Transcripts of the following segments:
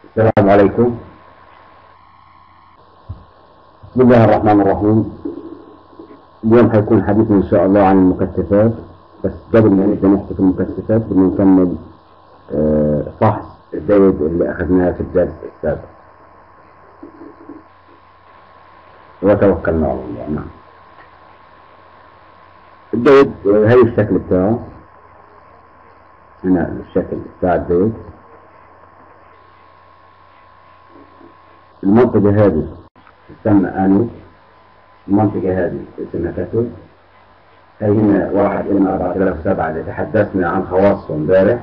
السلام عليكم. بسم الله الرحمن الرحيم. اليوم حيكون حديثنا إن شاء الله عن المكثفات، بس قبل ما نبدأ نحكي في المكثفات بدنا نكمل فحص الزايد اللي أخذناه في الدرس السابق، وتوكلنا على الله. نعم، الزايد هي الشكل بتاعه، هنا الشكل بتاع الزايد. المنطقة هذه تسمى آنوس، المنطقة هذه اسمها كاتود. هي هنا 1/4007 اللي تحدثنا عن خواصه امبارح.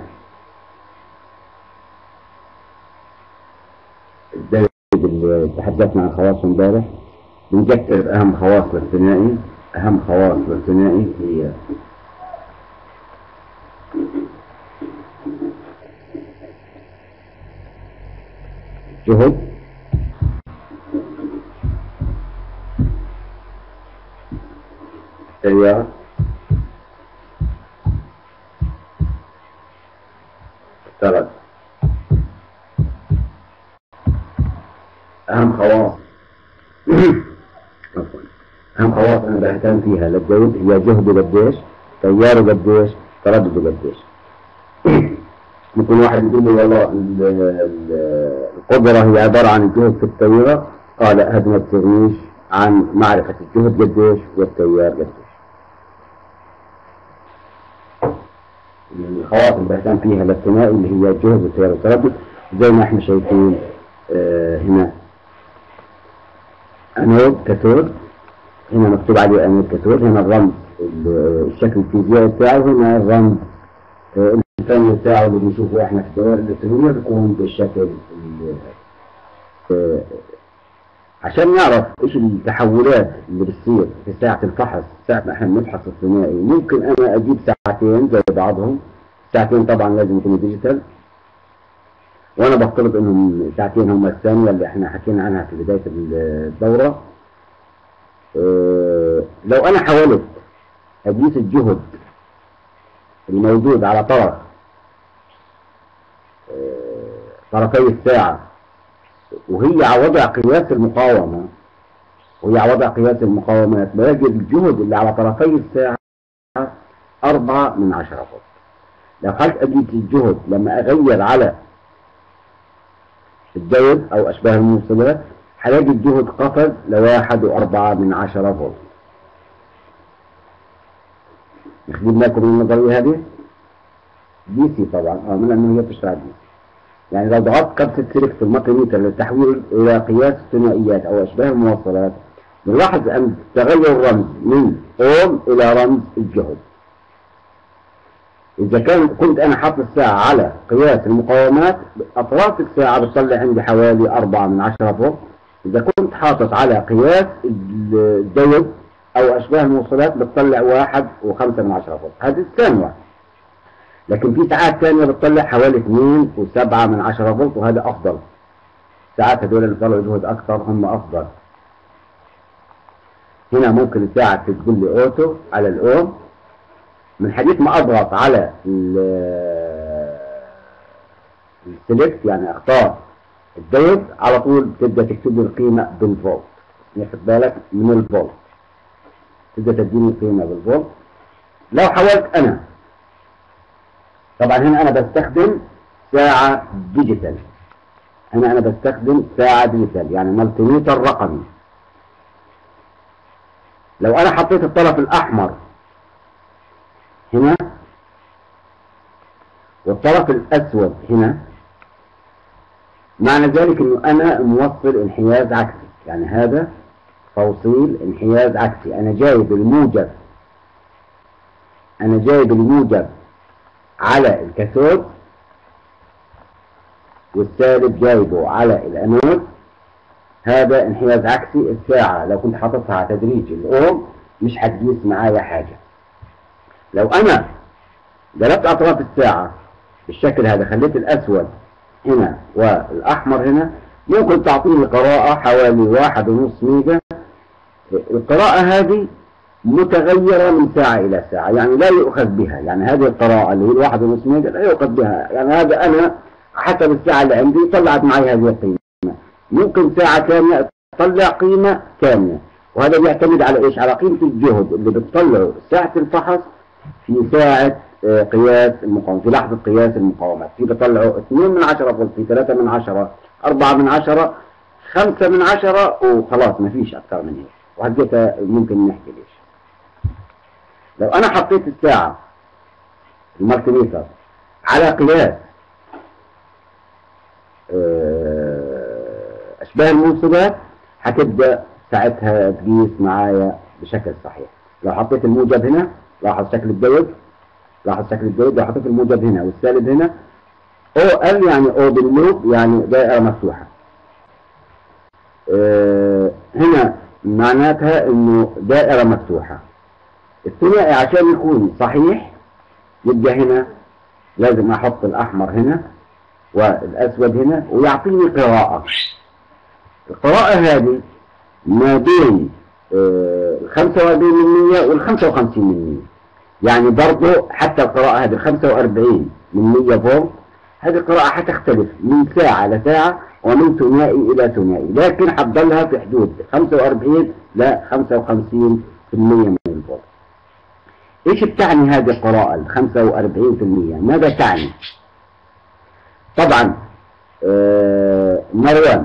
الزايد اللي تحدثنا عن خواصه امبارح بنذكر أهم خواص الثنائي. أهم خواص الثنائي هي الجهد، التيار، التردد. أهم خواص أهم خواص أنا بهتم فيها للزايد هي جهده قديش، تياره قديش، تردده قديش. ممكن واحد يقول لي والله القدرة هي عبارة عن الجهد في التيار. لا، هذا ما بتغنيش عن معرفة الجهد قديش والتيار قديش. الخواص اللي بهتم فيها للثنائي اللي هي الجهد والتيار والتردد، زي ما احنا شايفين هنا انود كاثود، هنا مكتوب عليه انود كاثود، هنا الرمز الشكل الفيزيائي بتاعه، هنا الرمز الفني بتاعه اللي بنشوفه احنا في الدوائر الالكترونيه بيكون بالشكل عشان نعرف ايش التحولات اللي بتصير في ساعة الفحص. ساعة ما احنا بنفحص الثنائي ممكن انا اجيب ساعتين زي بعضهم، ساعتين طبعا لازم يكونوا ديجيتال، وانا بفترض انهم ساعتين هم الثانية اللي احنا حكينا عنها في بداية الدورة. لو انا حاولت اقيس الجهد الموجود على طرفي الساعة وهي على وضع قياس المقاومة، بلاقي الجهد اللي على طرفي الساعة 4/10 فولت. لو حاولت أقيس الجهد لما أغير على الدايود أو أشباه الموصلات هلاقي الجهد قفز ل1.4 فولت. يخدم لكم النظرية هذه دي سي طبعا، من أنه هي بتشتغل دي سي. يعني لو ضغطت كبسة سلك المالتيميتر للتحويل إلى قياس الثنائيات أو أشباه الموصلات، نلاحظ أن تغير الرمز من أوم إلى رمز الجهد. إذا كنت أنا حاطط الساعة على قياس المقاومات، أطراف الساعة بتطلع عندي حوالي 4/10 فولت. إذا كنت حاطط على قياس الدايود أو أشباه الموصلات بتطلع 1.5 فولت. هذه الثانية واحد. لكن في ساعات ثانية بتطلع حوالي 2.7 فولت، وهذا أفضل. ساعات هذول اللي طلعوا جهد أكثر هم أفضل. هنا ممكن الساعة تقول لي أوتو على الأوم، من حديث ما أضغط على السلكت يعني أختار الدايود على طول تبدأ تكتب لي القيمة بالفولت. ياخد بالك من الفولت، تبدأ تديني القيمة بالفولت. لو حاولت أنا طبعا هنا أنا بستخدم ساعة ديجيتال، يعني مالتيميتر رقمي. لو أنا حطيت الطرف الأحمر هنا والطرف الأسود هنا، معنى ذلك أنه أنا موصل انحياز عكسي، يعني هذا توصيل انحياز عكسي. أنا جايب الموجب على الكاثود والسالب جايبه على الانود. هذا انحياز عكسي. الساعة لو كنت حاططها على تدريج الأوم مش هتقيس معايا حاجة. لو أنا قلبت أطراف الساعة بالشكل هذا، خليت الأسود هنا والأحمر هنا، ممكن تعطيني قراءة حوالي 1.5 ميجا. القراءة هذه متغيرة من ساعة إلى ساعة، يعني لا يؤخذ بها. يعني هذه القراءة اللي هي 1.5 ميجا لا يؤخذ بها. يعني هذا أنا حسب الساعة اللي عندي طلعت معي هذه القيمة. ممكن ساعة كاملة تطلع قيمة كاملة، وهذا بيعتمد على ايش؟ على قيمة الجهد اللي بتطلعه ساعة الفحص في ساعة قياس المقاومة، في لحظة قياس المقاومات. في بطلعوا 2 من 10 فولت، في 3 من 10، 4 من 10، 5 من 10، وخلاص ما فيش أكثر من هيك. وهديتها ممكن نحكي ليش. لو أنا حطيت الساعة المالتيميتر على قياس أشباه الموصلات، هتبدأ ساعتها تقيس معايا بشكل صحيح. لو حطيت الموجب هنا، لاحظ شكل الدوج، لاحظ شكل الدوج. لو حطيت الموجب هنا والسالب هنا، او ال يعني اوبن لوب، يعني دائرة مفتوحة. هنا معناتها انه دائرة مفتوحة. الثنائي عشان يكون صحيح يبقى هنا لازم احط الاحمر هنا والاسود هنا، ويعطيني قراءة. القراءة هذه ما بين 45% وال 55%. يعني برضه حتى القراءة هذه 45 من 100 فولت، هذه القراءة حتختلف من ساعة لساعة ومن ثنائي إلى ثنائي، لكن حتضلها في حدود 45 ل 55% من الفولت. إيش بتعني هذه القراءة ال 45%؟ ماذا تعني؟ طبعا مروان،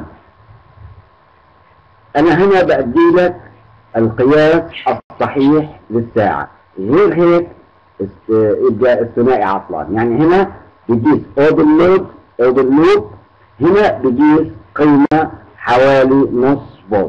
أنا هنا بأدي لك القياس الصحيح للساعة، غير هيك يبقى الثنائي عطلان. يعني هنا بيقيس اوبن لود، هنا بيقيس قيمة حوالي نص فولت.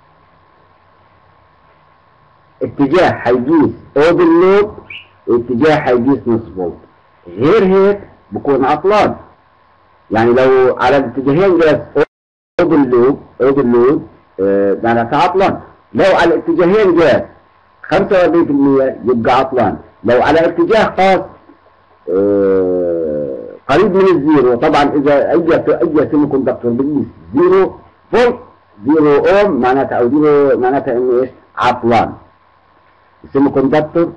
اتجاه حيقيس اوبن لود واتجاه حيقيس نص فولت، غير هيك بكون عطلان. يعني لو على الاتجاهين قاس اوبن لود معناتها عطلان. لو على الاتجاهين قاس 45% يبقى عطلان. لو على اتجاه خاص قريب من الزيرو، طبعا اذا اي سيمي كوندكتور بيقيس 0 فولت 0 اوم معناتها، او 0 معناتها انه ايش؟ عطلان. السيمي كوندكتور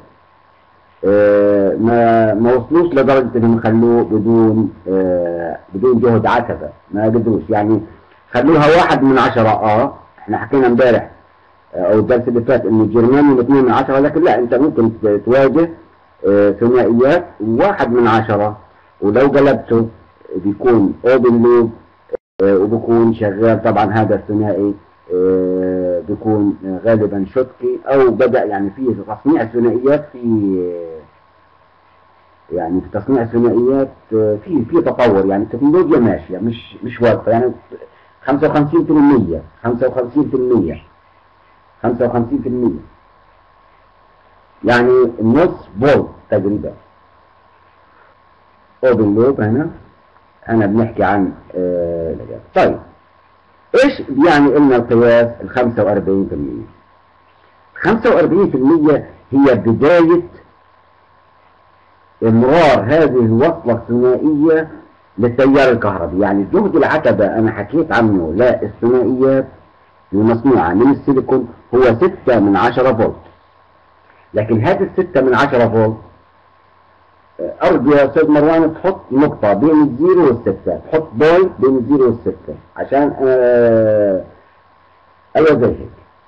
ما وصلوش لدرجه انهم خلوه بدون جهد عتبه، ما قدروش. يعني خلوها 1 من 10. احنا حكينا امبارح او الدرس اللي فات انه الجرمانيوم 2 من 10، لكن لا، انت ممكن تواجه ثنائيات 1 من 10، ولو قلبته بيكون اوبن لوب وبيكون شغال. طبعا هذا الثنائي بيكون غالبا شوتكي، او بدأ يعني في تصنيع الثنائيات، يعني في تصنيع الثنائيات في تطور. يعني التكنولوجيا ماشيه، مش واقفه. يعني 55%، 55%، يعني نص فولت تقريبا اوبن لوب. هنا بنحكي عن طيب ايش يعني قلنا القياس ال 45%؟ 45% هي بداية امرار هذه الوصلة الثنائية للتيار الكهربي. يعني جهد العتبة انا حكيت عنه للثنائيات المصنوعة من السيليكون هو 6 من 10 فولت. لكن هذه 6 من 10 فولت، أرجو يا أستاذ مروان تحط نقطة بين الزيرو والستة، تحط بوينت بين الزيرو والستة عشان أيوة زي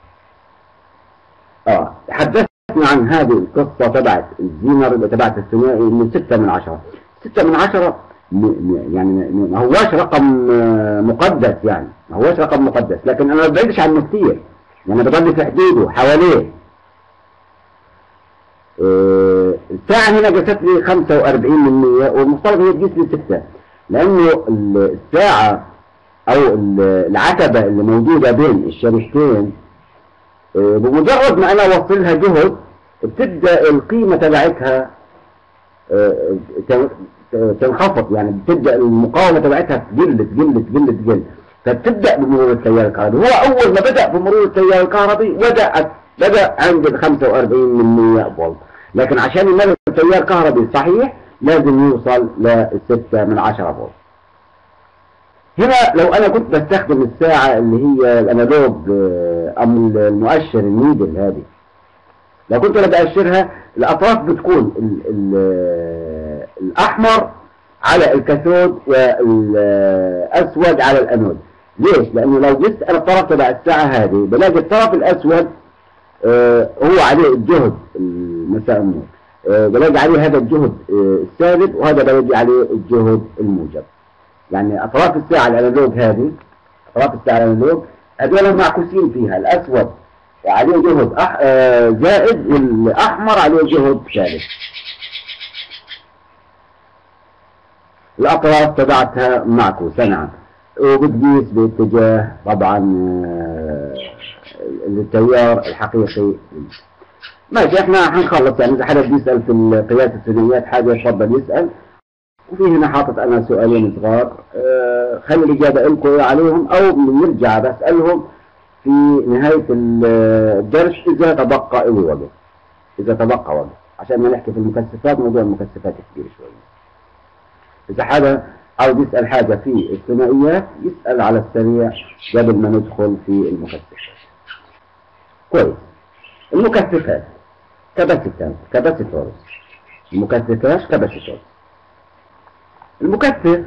هيك. تحدثنا عن هذه القصة تبعت الزينر، تبعت الثنائي من 6 من 10. 6 من 10 يعني ما هواش رقم مقدس، يعني ما هواش رقم مقدس، لكن أنا ما بعيدش عنه كثير، يعني بضل في حدوده حواليه. الساعة هنا قست لي 45%، والمفترض هي تقيس لي 6، لأنه الساعة أو العتبة اللي موجودة بين الشريحتين بمجرد ما أنا أوصلها جهد بتبدأ القيمة تبعتها تنخفض. يعني بتبدأ المقاومة تبعتها تقل، فبتبدأ بمرور التيار الكهربي. هو أول ما بدأ بمرور التيار الكهربي بدأ عند ال 45% فولت، لكن عشان يمرر التيار الكهربي صحيح لازم يوصل ل 6 من 10 فولت. هنا لو أنا كنت بستخدم الساعة اللي هي الأنالوج أم المؤشر النيدل هذه، لو كنت أنا بأشرها الأطراف بتكون الأحمر على الكاثود والأسود على الأنود. ليش؟ لأنه لو جيت أنا الطرف تبع الساعة هذه بلاقي الطرف الأسود هو عليه الجهد مساء النور، بلاقي عليه هذا الجهد السالب، وهذا بلاقي عليه الجهد الموجب. يعني أطراف الساعة الأنالوج هذه، أطراف الساعة الأنالوج هذول معكوسين فيها، الأسود عليه جهد زائد، والأحمر عليه جهد سالب. الأطراف تبعتها معكوسة نعم، وبتقيس باتجاه طبعا التيار الحقيقي. ماشي، احنا حنخلص يعني. اذا حدا بيسأل في القياس الثنائيات حاجة يتفضل يسأل. وفي هنا حاطط انا سؤالين صغار، خلي الإجابة لكم عليهم، او بنرجع بسألهم في نهاية الدرس إذا تبقى إلي وقت، إذا تبقى وقت، عشان ما نحكي في المكثفات. موضوع المكثفات كبير شوية. إذا حدا عاوز يسأل حاجة في الثنائيات يسأل على السريع قبل ما ندخل في المكثفات. كويس. المكثفات كاباسيتورز. المكثفات كاباسيتورز. المكثف،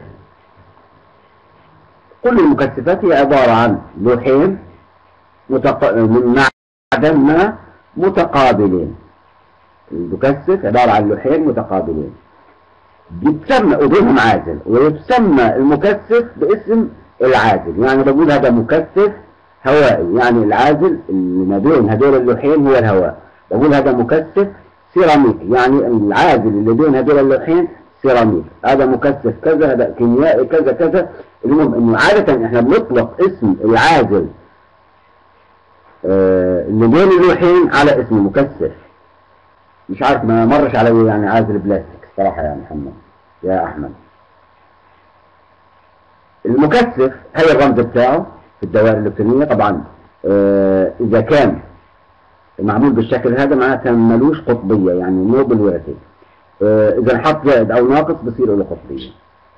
كل المكثفات هي عبارة عن لوحين من معدن ما متقابلين. المكثف عبارة عن لوحين متقابلين يتسمى وبينهم عازل، ويتسمى المكثف باسم العازل. يعني بقول هذا مكثف هوائي، يعني العازل اللي ما بين هذول اللوحين هو الهواء. بقول هذا مكثف سيراميكي، يعني العازل اللي بين هذول اللوحين سيراميك. هذا مكثف كذا، هذا كيميائي كذا كذا. المهم انه عادة احنا بنطلق اسم العازل اللي بين اللوحين على اسم مكثف. مش عارف، ما مرش علي يعني عازل بلاستيك صراحة يا محمد يا أحمد. المكثف هي الرمز بتاعه في الدوائر الإلكترونية. طبعا إذا كان معمول بالشكل هذا معناتها ملوش قطبية، يعني نو بولاريتي. إذا نحط زائد أو ناقص بصير له قطبية.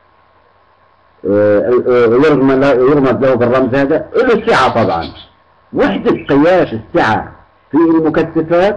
يرمز له بالرمز هذا. له سعة طبعا. وحدة قياس السعة في المكثفات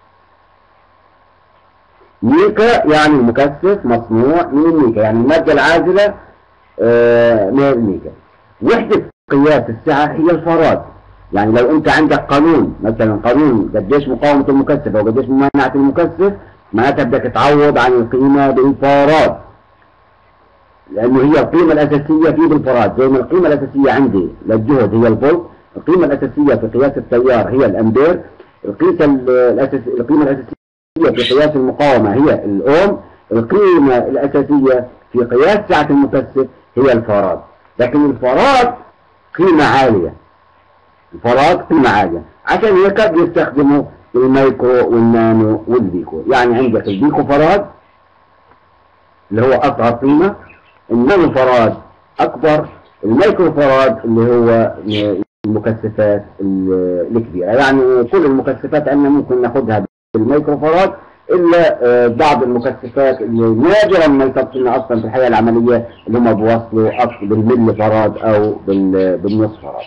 ميكا، يعني المكثف مصنوع من الميكا، يعني المادة العازلة من الميكا. وحدة قياس السعة هي الفاراد. يعني لو انت عندك قانون، مثلا قانون قديش مقاومة المكثف او قديش ممانعة المكثف، معناتها بدك تعوض عن القيمة بالفاراد، لانه هي القيمة الاساسية في بالفاراد. زي ما القيمة الاساسية عندي للجهد هي الفولت، القيمة الاساسية في قياس التيار هي الامبير، القيمة الاساسية في قياس المقاومة هي الأوم، القيمة الأساسية في قياس سعة المكثف هي الفاراد. لكن الفاراد قيمة عالية، الفاراد قيمة عالية، عشان هيك بيستخدموا الميكرو والنانو والبيكو. يعني عندك البيكو فاراد اللي هو أصغر قيمة، النانو فاراد أكبر، الميكرو فاراد اللي هو المكثفات الكبيرة. يعني كل المكثفات عندنا ممكن ناخدها الميكرو فاراد، إلا بعض المكثفات اللي نادرا ما يصلنا أصلا في الحياة العملية، اللي هم بيوصلوا بالملي فاراد أو بالنصف فاراد.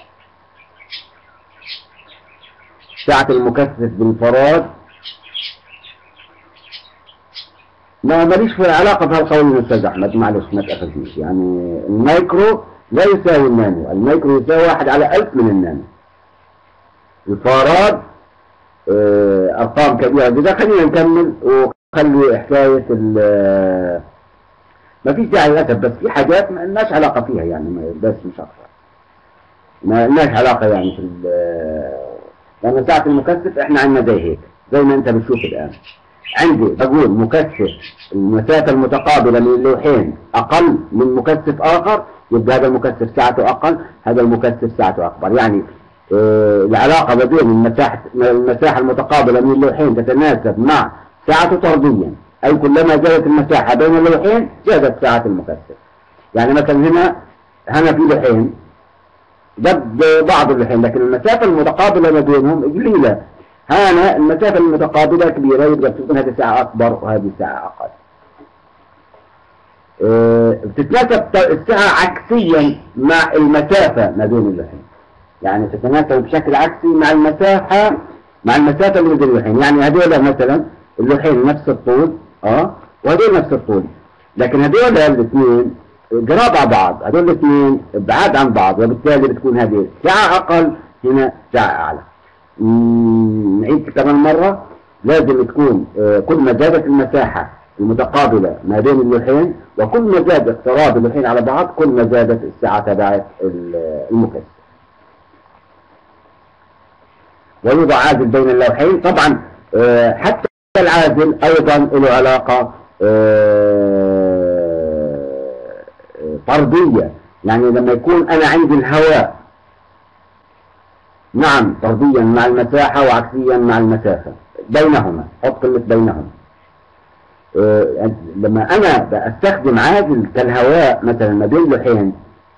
سعة المكثف بالفاراد ماليش في علاقة بهالقول يا أستاذ أحمد، معلش ما تأخذنيش. يعني الميكرو لا يساوي النانو، الميكرو يساوي 1/1000 من النانو. الفاراد أرقام كبيرة جدا. خلينا نكمل وخلي حكاية ما فيش داعي للأسف، بس في حاجات ما لناش علاقة فيها يعني، بس مش أكثر. ما لناش علاقة يعني في لأن ساعة المكثف إحنا عندنا زي هيك، زي ما أنت بتشوف الآن. عندي بقول مكثف المسافة المتقابلة من اللوحين أقل من مكثف آخر، يبقى هذا المكثف ساعته أقل، هذا المكثف ساعته أكبر. يعني العلاقة ما بين المساحة المتقابلة من اللوحين تتناسب مع سعته طرديا، أي كلما زادت المساحة بين اللوحين زادت سعة المكثف. يعني مثلا هنا في لوحين ضد بعض اللوحين، لكن المسافة المتقابلة ما بينهم قليلة. هنا المسافة المتقابلة كبيرة، يبقى بتكون هذه ساعة أكبر وهذه ساعة أقل. بتتناسب الساعة عكسيا مع المسافة ما بين اللوحين، يعني تتناسب بشكل عكسي مع المسافة اللي بين اللوحين. يعني هذول مثلا اللوحين نفس الطول وهذول نفس الطول، لكن هذول الاثنين قراب على بعض، هذول الاثنين بعاد عن بعض، وبالتالي بتكون هذه ساعة أقل، هنا ساعة أعلى. نعيد كمان مرة، لازم تكون كل ما زادت المساحة المتقابلة ما بين اللوحين، وكل ما زاد اقتراب اللوحين على بعض، كل ما زادت الساعة تبعت المكثف. ويوضع عازل بين اللوحين. طبعا حتى العازل أيضا له علاقة طردية، يعني لما يكون أنا عندي الهواء، نعم طرديا مع المساحة وعكسيا مع المسافة بينهما، حط كلمة بينهما. لما أنا بستخدم عازل كالهواء مثلا ما بين لوحين،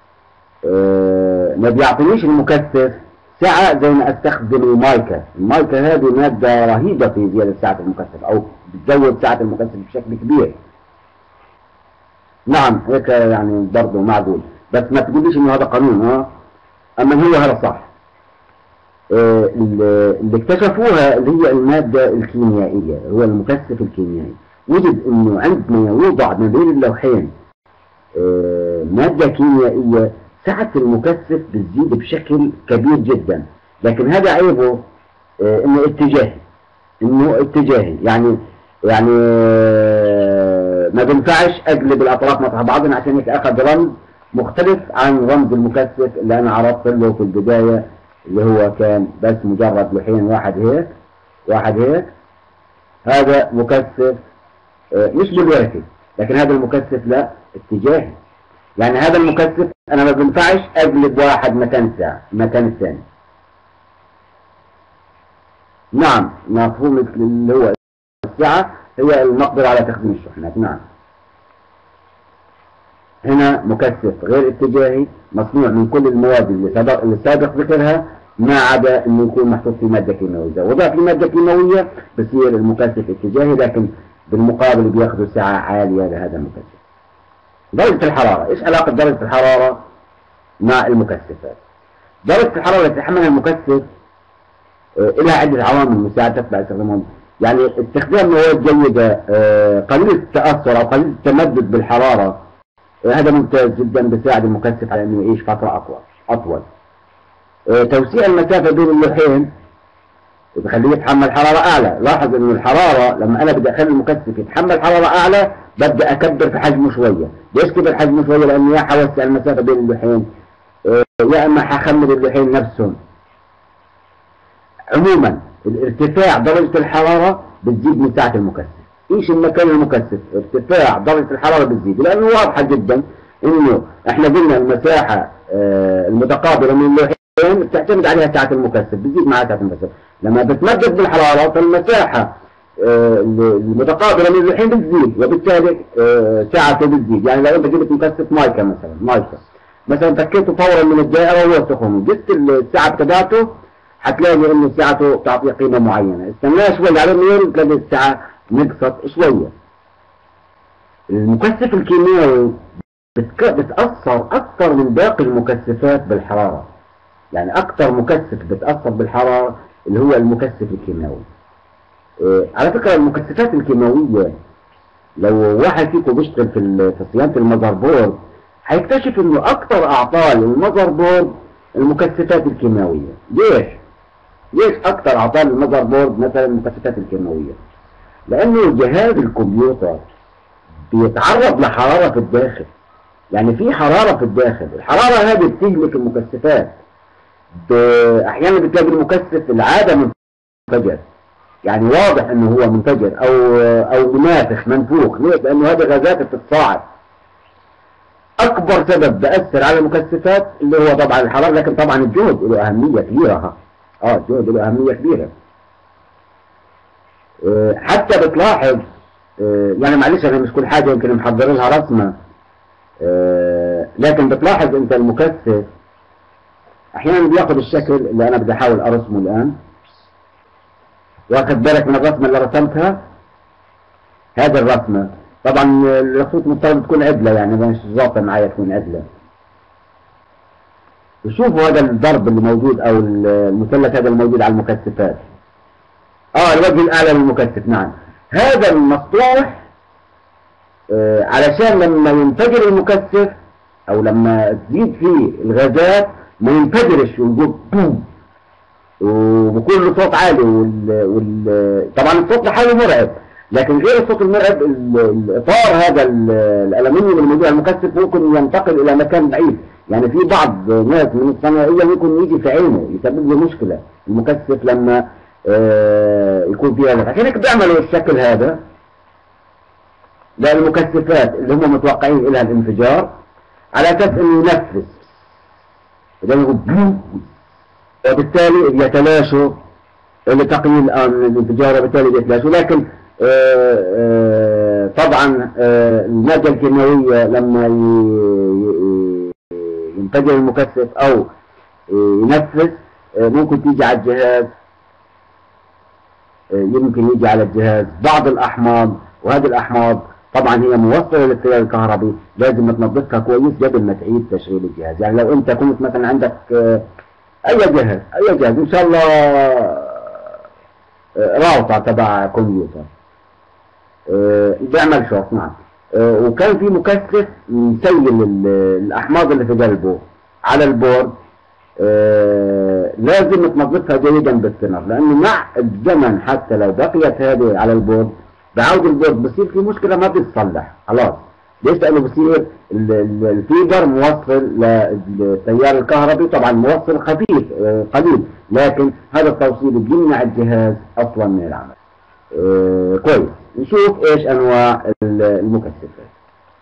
ما بيعطينيش المكثف سعة زي ما استخدم المايكا. المايكا هذه مادة رهيبة في زيادة سعة المكثف، أو بتزود سعة المكثف بشكل كبير. نعم هيك يعني برضه معقول، بس ما تقوليش إنه هذا قانون. أما هو هذا صح. اللي اكتشفوها اللي هي المادة الكيميائية، هو المكثف الكيميائي. وجد إنه عندما يوضع ما بين اللوحين مادة كيميائية، سعة المكثف بتزيد بشكل كبير جدا. لكن هذا عيبه انه اتجاهي، يعني ما بينفعش اقلب الاطراف مطرح بعضهم، عشان هيك اخذ رمز مختلف عن رمز المكثف اللي انا عرضت له في البداية، اللي هو كان بس مجرد لوحين، واحد هيك. هذا مكثف مش بالوركي، لكن هذا المكثف لا، اتجاهي. يعني هذا المكثف انا ما بينفعش اقلب واحد مكان الثاني. نعم مفهوم اللي هو السعة هي المقدرة على تخزين الشحنات. نعم هنا مكثف غير اتجاهي، مصنوع من كل المواد اللي سابق ذكرها، ما عدا انه يكون محطوط في مادة كيماوية. إذا وضع في مادة كيماوية بصير المكثف اتجاهي، لكن بالمقابل بياخذوا سعة عالية لهذا المكثف. درجة الحرارة، ايش علاقة درجة الحرارة مع المكثفات؟ درجة الحرارة اللي يتحملها المكثف لها عدة عوامل مساعدة تتبع استخدامهم. يعني استخدام مواد جيدة قليلة التأثر أو قليلة التمدد بالحرارة، هذا ممتاز جدا، بيساعد المكثف على انه يعيش فترة أطول. توسيع المسافة بين اللوحين بخليه يتحمل حرارة أعلى. لاحظ إنه الحرارة لما أنا بدي أخلي المكثف يتحمل حرارة أعلى، بدي أكبر في حجمه شوية. ليش كبر حجمه شوية؟ لأنه يا حوسع المسافة بين اللوحين، يا إما حخمر اللوحين نفسهم. عموما الارتفاع درجة الحرارة بتزيد من سعة المكثف. إيش المكان المكثف؟ ارتفاع درجة الحرارة بتزيد، لأنه واضحة جدا إنه إحنا قلنا المساحة المتقابلة من اللوحين بتعتمد عليها سعة المكثف، بتزيد معها سعة المكثف. لما بتمدد بالحرارة فالمساحة المتقابلة من اللوحين بتزيد، وبالتالي سعته بتزيد. يعني لو انت جبت مكثف مايكا مثلا فكيته فورا من الدائرة وهو سخن، جبت السعة تبعته، هتلاقي انه سعته تعطي قيمة معينة. استناه شوي على النور تلاقي السعة نقصت شوية. المكثف الكيميائي بتأثر أكثر من باقي المكثفات بالحرارة. يعني أكثر مكثف بتأثر بالحرارة اللي هو المكثف الكيماوي. على فكرة المكثفات الكيماوية لو واحد فيكم بيشتغل في صيانة المذر بورد هيكتشف انه اكثر اعطال المذر بورد المكثفات الكيماوية. ليش اكثر اعطال المذر بورد مثلا المكثفات الكيماوية؟ لانه جهاز الكمبيوتر بيتعرض لحرارة في الداخل. يعني في حرارة في الداخل، الحرارة هذه بتهلك المكثفات. احيانا بتلاقي المكثف العادة منفجر، يعني واضح انه هو منفجر او منافخ منفوخ. ليه؟ لانه هذه غازات بتتصاعد. اكبر سبب بأثر على المكثفات اللي هو طبعا الحرارة، لكن طبعا الجهد له اهمية كبيرة. الجهد له اهمية كبيرة. حتى بتلاحظ يعني معلش انا مش كل حاجة يمكن محضر لها رسمة، لكن بتلاحظ انت المكثف احيانا بياخد الشكل اللي انا بدي احاول ارسمه الان. واخد بالك من الرسمة اللي رسمتها؟ هذه الرسمة طبعا الخطوط مفترض تكون عدلة، يعني مش ظابطة معايا تكون عدلة. وشوفوا هذا الضرب اللي موجود او المثلث هذا الموجود على المكثفات. الوجه الاعلى للمكثف. نعم هذا المسطوح علشان لما ينفجر المكثف او لما تزيد فيه الغازات ما ينفجرش ويقول بوم وبكل صوت عالي طبعا الصوت لحاله مرعب، لكن غير الصوت المرعب الاطار هذا الالومنيوم الموجود على المكثف ممكن ينتقل الى مكان بعيد. يعني في بعض ناس من الصناعيه ممكن يجي في عينه يسبب له مشكله المكثف لما يكون فيها هذا. عشان هيك بيعملوا الشكل هذا للمكثفات اللي هم متوقعين لها الانفجار على اساس انه ينفذ يقول بوم، وبالتالي يتلاشوا لتقليل الانفجار وبالتالي يتلاشوا. لكن طبعا المادة الكيميائية لما ينفجر المكثف او ينفذ ممكن تيجي على الجهاز، يمكن يجي على الجهاز بعض الأحماض، وهذه الأحماض طبعا هي موصلة للتيار الكهربي، لازم تنظفها كويس قبل ما تعيد تشغيل الجهاز. يعني لو انت كنت مثلا عندك اي جهاز ان شاء الله راوتر تبع كمبيوتر بيعمل شورت نعم، وكان في مكثف مسيل الأحماض اللي في قلبه على البورد، لازم تنظفها جيدا بالسنر، لأنه مع الزمن حتى لو بقيت هذه على البورد بعود البورد بصير في مشكلة ما بتصلح خلاص. ليش؟ لأنه بصير الفيبر موصل للتيار الكهربي، طبعا موصل خفيف قليل، لكن هذا التوصيل بيمنع الجهاز أصلا من العمل. كويس، نشوف ايش انواع المكثفات.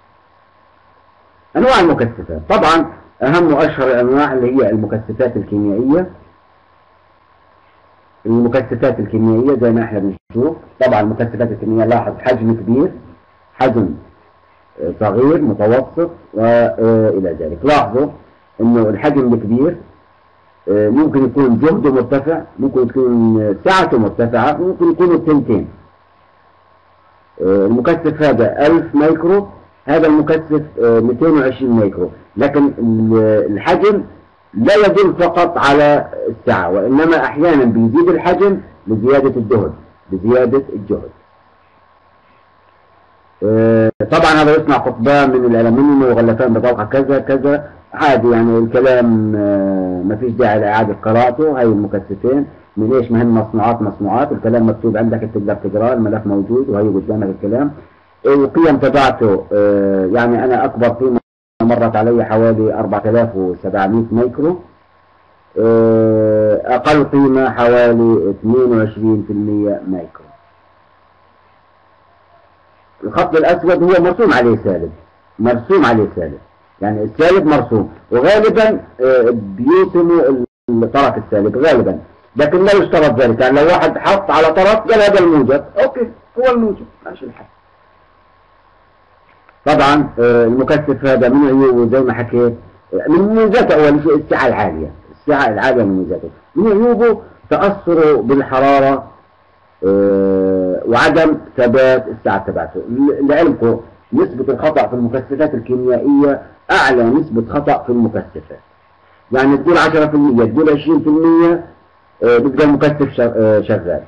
انواع المكثفات طبعا اهم واشهر الانواع اللي هي المكثفات الكيميائية. المكثفات الكيميائية زي ما احنا بنشوف، طبعا المكثفات الكيميائية لاحظ حجم كبير، حجم صغير، متوسط والى ذلك. لاحظوا انه الحجم الكبير ممكن يكون جهده مرتفع، ممكن يكون سعته مرتفعة، ممكن يكونوا التنتين. المكثف هذا 1000 مايكرو، هذا المكثف 220 مايكرو، لكن الحجم لا يدل فقط على السعة، وإنما أحيانا بيزيد الحجم لزيادة الجهد، بزيادة الجهد. طبعا هذا يصنع قطبان من الألمنيوم وغلفان بطاقة كذا كذا عادي، يعني الكلام ما فيش داعي لإعادة قراءته. هاي المكثفين من ايش مهم مصنوعات، الكلام مكتوب عندك تقدر تقراه، الملف موجود وهي قدامك الكلام. القيم تبعته يعني انا اكبر قيمة مرت علي حوالي 4700 مايكرو، اقل قيمة حوالي 22% مايكرو. الخط الاسود هو مرسوم عليه سالب، مرسوم عليه سالب، يعني السالب مرسوم، وغالبا بيوسموا الطرف السالب غالبا، لكن لا يشترط ذلك. يعني لو واحد حط على طرف قال هذا الموجب، اوكي هو الموجب ماشي الحال. طبعا المكثف هذا من عيوبه زي ما حكيت، من مميزاته اول شيء السعة العالية، السعة العالية من مميزاته. من عيوبه تأثره بالحرارة وعدم ثبات السعة تبعته. لعلمكم نسبة الخطأ في المكثفات الكيميائية أعلى نسبة خطأ في المكثفات، يعني تقول 10%، تقول 20%، بتقول المكثف شغال،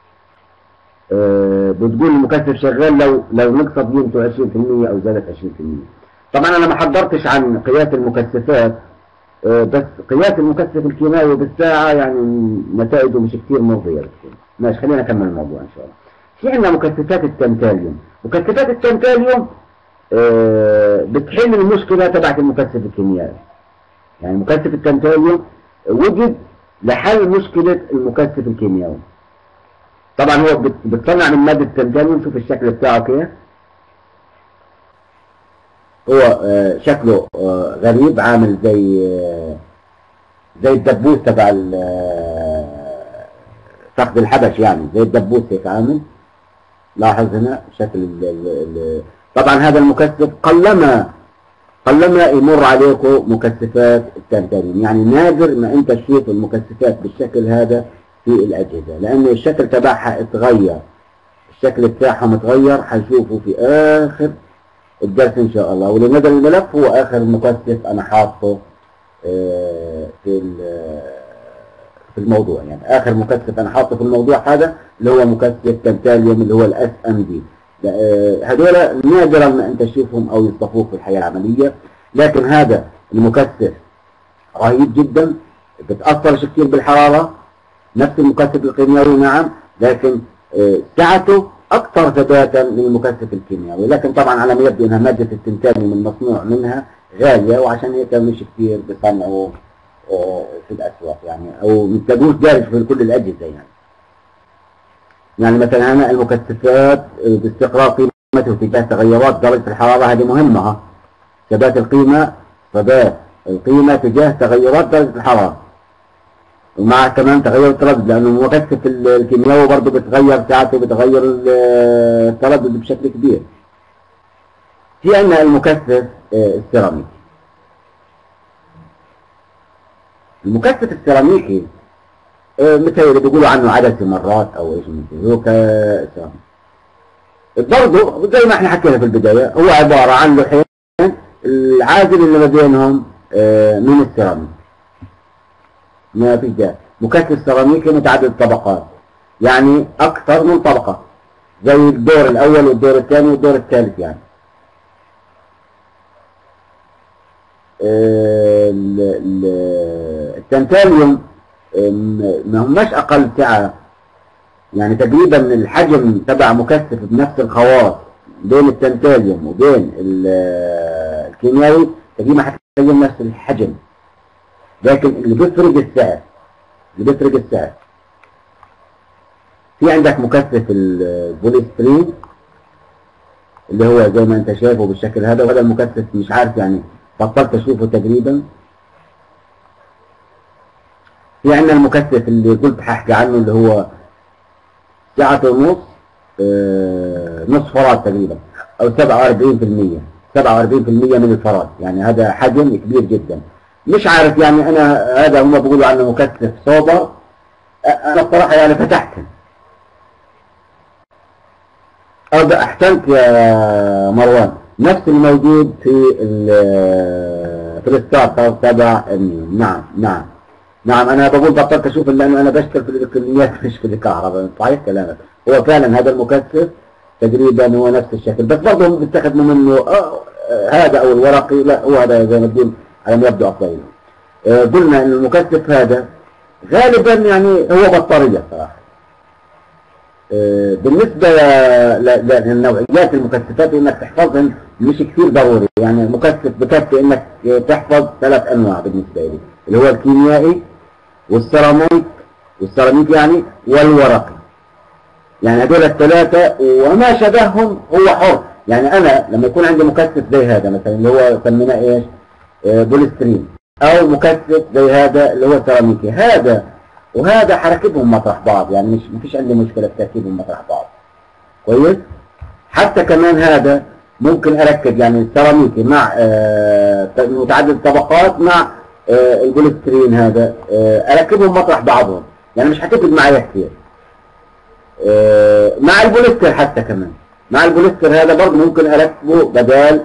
بتقول المكثف شغال لو نقصت قيمته 20% أو زادت 20%. طبعا أنا ما حضرتش عن قياس المكثفات، بس قياس المكثف الكيميائي بالساعة يعني نتائجه مش كتير مرضية. ماشي، خلينا نكمل الموضوع إن شاء الله. في عندنا مكثفات التنتاليوم. مكثفات التنتاليوم بتحل المشكلة تبعت المكثف الكيميائي. يعني مكثف التنتاليوم وجد لحل مشكلة المكثف الكيميائي. طبعا هو بتصنع من مادة التنتاليوم، شوف الشكل بتاعه كيف، هو شكله غريب، عامل زي الدبوس تبع فخذ الحبش، يعني زي الدبوس هيك عامل. لاحظ هنا شكل طبعا هذا المكثف قلما يمر عليكم مكثفات التنتاليوم، يعني نادر ما انت تشوف المكثفات بالشكل هذا في الأجهزة، لأن الشكل تبعها اتغير، الشكل بتاعهم اتغير، حنشوفه في آخر الدرس إن شاء الله. واللي نزل الملف هو آخر مكثف أنا حاطه في الموضوع، يعني آخر مكثف أنا حاطه في الموضوع هذا اللي هو مكثف تنتاليوم اللي هو الSMD. هذول نادرا ما انت تشوفهم او يصطفوك في الحياه العمليه، لكن هذا المكثف رهيب جدا، بتاثرش كثير بالحراره، نفس المكثف الكيميائي نعم، لكن سعته اكثر ثباتا من المكثف الكيميائي، لكن طبعا على ما يبدو انها ماده التنتانيوم المصنوع منها غاليه، وعشان هيك مش كثير بيصنعوا في الاسواق يعني، او ما تلاقوش دارج في كل الاجهزه يعني. يعني مثلا هنا المكثفات باستقرار قيمته تجاه تغيرات درجه الحراره، هذه مهمه، ثبات القيمه تجاه تغيرات درجه الحراره، ومع كمان تغير التردد، لانه المكثف الكيميائي برضه بتغير ساعته، بتغير التردد بشكل كبير. في عندنا المكثف السيراميكي. المكثف السيراميكي مثل اللي بيقولوا عنه عدسي مرات او ايش مثل هو برضه زي ما احنا حكينا في البدايه، هو عباره عن لوحين العازل اللي ما بينهم من السيراميك، ما فيش ده. مكثف سيراميكي متعدد الطبقات، يعني اكثر من طبقه، زي الدور الاول والدور الثاني والدور الثالث يعني. التنتاليوم ما هماش اقل سعه، يعني تقريبا الحجم تبع مكثف بنفس الخواص بين التنتاليوم وبين الكيميائي تقريبا حتلاقي نفس الحجم، لكن اللي بيفرق السعر. في عندك مكثف البوليسترين اللي هو زي ما انت شايفه بالشكل هذا، وهذا المكثف مش عارف يعني بطلت اشوفه تقريبا. في عندنا المكثف اللي قلت ححكي عنه اللي هو سعته نص فراد تقريبا، او 47% من الفراد، يعني هذا حجم كبير جدا. مش عارف يعني انا هذا هم بيقولوا عنه مكثف صوبر، انا الصراحه يعني فتحته احسنت يا مروان، نفس الموجود في الستارت تبع نعم انا بقول بطلت اشوف لانه انا بشتغل في الالكترونيات مش في الكهرباء. صحيح كلامك، هو فعلا هذا المكثف تقريبا هو نفس الشكل، بس برضه هم بيستخدموا منه هذا او الورقي، لا هو هذا زي ما تقول على ما يبدو افضل. قلنا ان المكثف هذا غالبا يعني هو بطاريه صراحه. بالنسبه لنوعيات المكثفات انك تحفظهم مش كثير ضروري، يعني المكثف بكفي انك تحفظ 3 انواع بالنسبه لي، اللي هو الكيميائي والسيراميك يعني والورقي، يعني هذول الثلاثه وما شبههم هو حر. يعني انا لما يكون عندي مكثف زي هذا مثلا اللي هو سميناه ايش بوليسترين، او مكثف زي هذا اللي هو سيراميكي، هذا وهذا حركبهم مطرح بعض، يعني مفيش عندي مشكله في تركيبهم مطرح بعض كويس. حتى كمان هذا ممكن اركب يعني السيراميكي مع متعدد الطبقات مع البوليسترين هذا، اركبهم مطرح بعضهم، يعني مش هتفرق معايا كثير. مع البوليستر حتى كمان، مع البوليستر هذا برضه ممكن اركبه بدال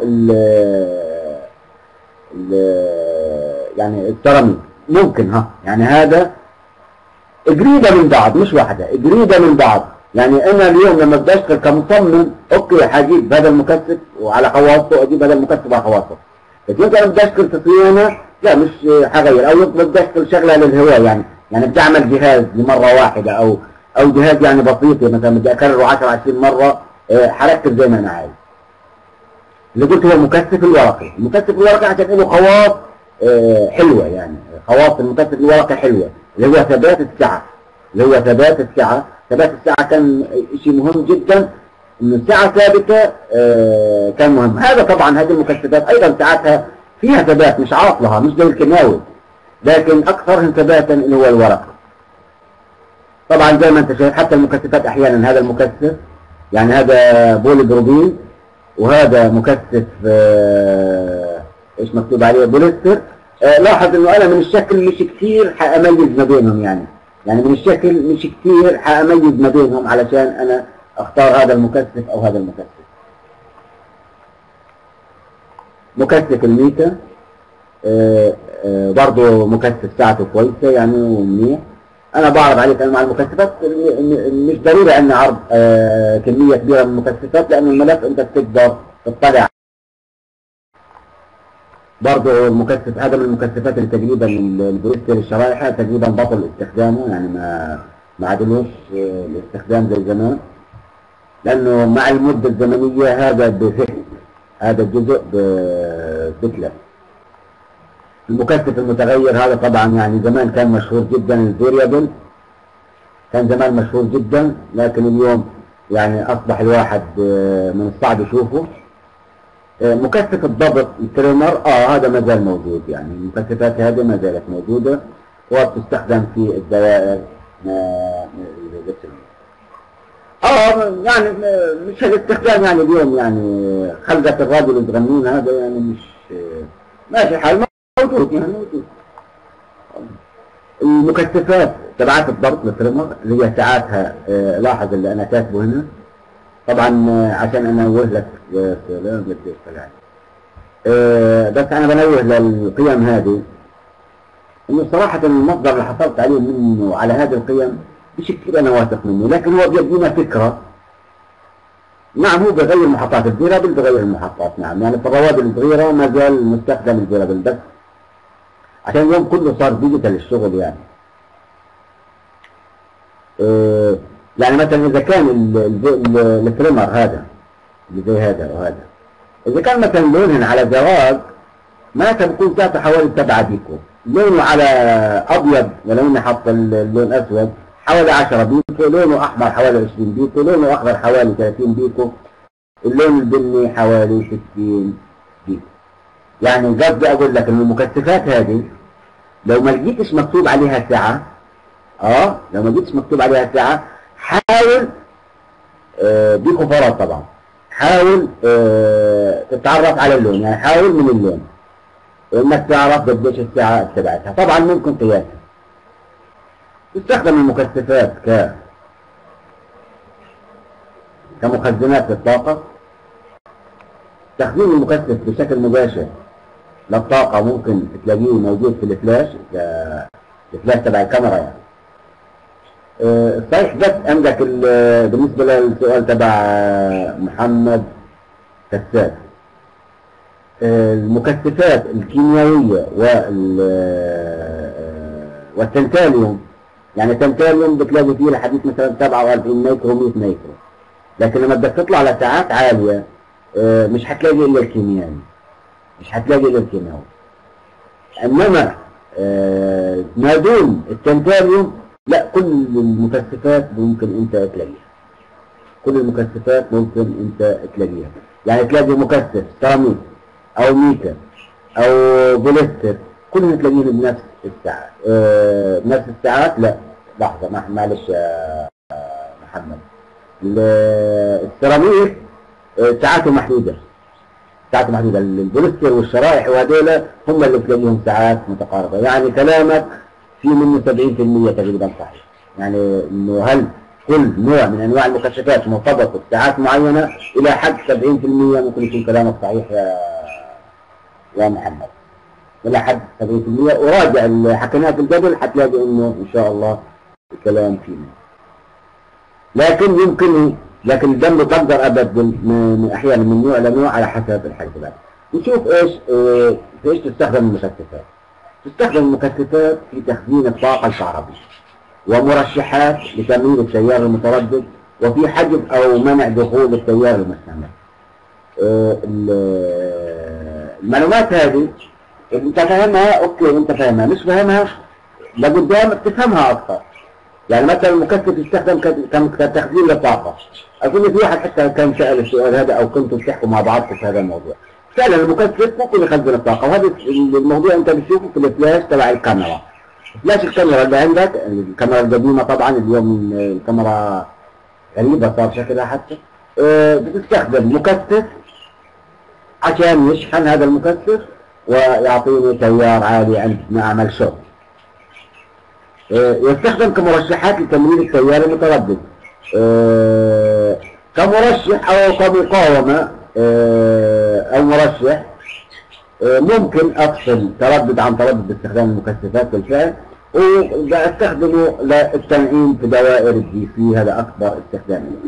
يعني السيراميك ممكن يعني هذا قريبه من بعض، مش واحده قريبه من بعض. يعني انا اليوم لما بدي اشتغل كمصمم اوكي حجيب هذا المكثف وعلى خواصه، اجيب هذا المكثف على خواصه، بس انت لما بدي اشتغل في صيانه لا مش حغير، او بدي اشتغل شغله للهواء يعني بدي اعمل جهاز لمره واحده او جهاز يعني بسيط مثلا بدي اكرره 10 20 مره، حركب زي ما انا عايز. اللي قلت هو المكثف الورقي. المكثف الورقي عشان له خواص حلوه، يعني خواص المكثف الورقي حلوه، اللي هو ثبات السعه. ثبات السعه كان شيء مهم جدا، انه السعه ثابته كان مهم. هذا طبعا هذه المكثفات ايضا ساعتها فيها ثبات، مش عاطلها مش زي الكيماوي، لكن اكثرهم ثباتا اللي هو الورقي. طبعا زي ما انت شايف حتى المكثفات احيانا هذا المكثف يعني هذا بولي بروبين، وهذا مكثف ايش مكتوب عليه بوليستر. لاحظ انه انا من الشكل مش كثير حاميز ما بينهم، يعني من الشكل مش كثير حاميز ما بينهم علشان انا اختار هذا المكثف او هذا المكثف. مكثف الميتا برضه مكثف ساعته كويسه يعني ومنيح. انا بعرض عليك انواع المكثفات، مش ضروري ان عرض كميه كبيره من المكثفات، لان الملف انت بتقدر تطلع. برضه المكثف هذا من المكثفات اللي تقريبا البروستر الشرائح تقريبا بطل استخدامه، يعني ما عادلوش الاستخدام زي زمان، لانه مع المده الزمنيه هذا بفهم هذا الجزء بتلف. المكثف المتغير هذا طبعا يعني زمان كان مشهور جدا، الفاريبل كان زمان مشهور جدا، لكن اليوم يعني اصبح الواحد من الصعب يشوفه. مكثف الضبط التريمر هذا ما زال موجود، يعني المكثفات هذه ما زالت موجوده وبتستخدم في الدوائر. يعني مش الاستخدام يعني اليوم يعني خلقة الراجل الصغنون هذا يعني مش ماشي الحال، موجود يعني موجود. المكثفات تبعات الضبط التريمر اللي هي ساعاتها لاحظ اللي انا كاتبه هنا طبعا عشان انوه لك بس انا بنوه للقيم هذه، انه صراحة المصدر اللي حصلت عليه منه على هذه القيم مش كثير انا واثق منه، لكن هو بيدينا فكرة. نعم هو بغير محطات الفيرابل، بغير المحطات نعم، يعني في الروابط الصغيرة ما زال مستخدم الفيرابل، بس عشان اليوم كله صار ديجيتال الشغل يعني. يعني مثلا اذا كان التريمر هذا اللي زي هذا وهذا، اذا كان مثلا لونهن على زواج ما تكون ذاته حوالي 7 بيكو، لونه على ابيض ولو حط اللون اسود حوالي 10 بيكو، لونه احمر حوالي 20 بيكو، لونه اخضر حوالي 30 بيكو، اللون البني حوالي 60 بيكو. يعني قصدي اقول لك ان المكثفات هذه لو ما لقيتش مكتوب عليها ساعة، لو ما لقيتش مكتوب عليها ساعة حاول بيكو فرض طبعا، حاول تتعرف على اللون، يعني حاول من اللون انك تعرف قديش الساعة تبعتها. طبعا ممكن قياسها. تستخدم المكثفات كمخزنات للطاقة. تخزين المكثف بشكل مباشر للطاقة ممكن تلاقيه موجود في الفلاش، الفلاش تبع الكاميرا يعني. صحيح، بس عندك بالنسبة للسؤال تبع محمد كساد، المكثفات الكيميائية والتنتاليوم، يعني التنتاليوم بتلاقي فيه لحديث مثلا 47 مايكرو 100 مايكرو، لكن لما بدك تطلع لساعات عالية مش هتلاقي الا الكيميائي، مش هتلاقي الا الكيميائي. انما ما دون التنتاليوم لا، كل المكثفات ممكن انت تلاقيها، كل المكثفات ممكن انت تلاقيها. يعني تلاقي مكثف سيراميك او ميكا او بوليستر كلهم تلاقيهم بنفس الساعات. بنفس الساعات لا، لحظة معلش يا محمد، السيراميك ساعاته محدودة، ساعات محدودة. البوليستر والشرائح وهذول هم اللي تلاقيهم ساعات متقاربة. يعني كلامك في منه 70% تقريبا صحيح، يعني انه هل كل نوع من انواع المكثفات مرتبطة بساعات معينة الى حد 70% ممكن يكون كلامك صحيح يا محمد، الى حد 70%. وراجع اللي حكيناه في الجدول حتلاقي انه ان شاء الله الكلام فيه. لكن يمكن الدم تقدر ابد من احيانا من نوع لنوع على حسب الحاجات. نشوف ايش في ايش تستخدم المكثفات. تستخدم المكثفات في تخزين الطاقة الكهربية ومرشحات لتمرير التيار المتردد، وفي حجب او منع دخول التيار المستمر. المعلومات هذه انت فاهمها اوكي، انت فاهمها، مش فاهمها لقدام تفهمها اكثر. يعني مثلا المكثف يستخدم كتخزين للطاقة. اظن في واحد حتى كان سأل السؤال هذا او كنتم بتحكوا مع بعضكم في هذا الموضوع. فعلا المكثف ممكن يخزن الطاقة، وهذا الموضوع انت بتشوفه في الفلاش تبع الكاميرا. فلاش الكاميرا اللي عندك، الكاميرا القديمة طبعا، اليوم الكاميرا غريبة صار شكلها حتى، بتستخدم مكثف عشان يشحن هذا المكثف ويعطيني تيار عالي عند عمل شغل. يستخدم كمرشحات لتمرير التيار المتردد، كمرشح او كمقاومة او مرشح. ممكن افصل تردد عن تردد باستخدام المكثفات بالفعل، وبستخدمه للتنعيم في دوائر الدي سي، هذا أكبر استخدام له.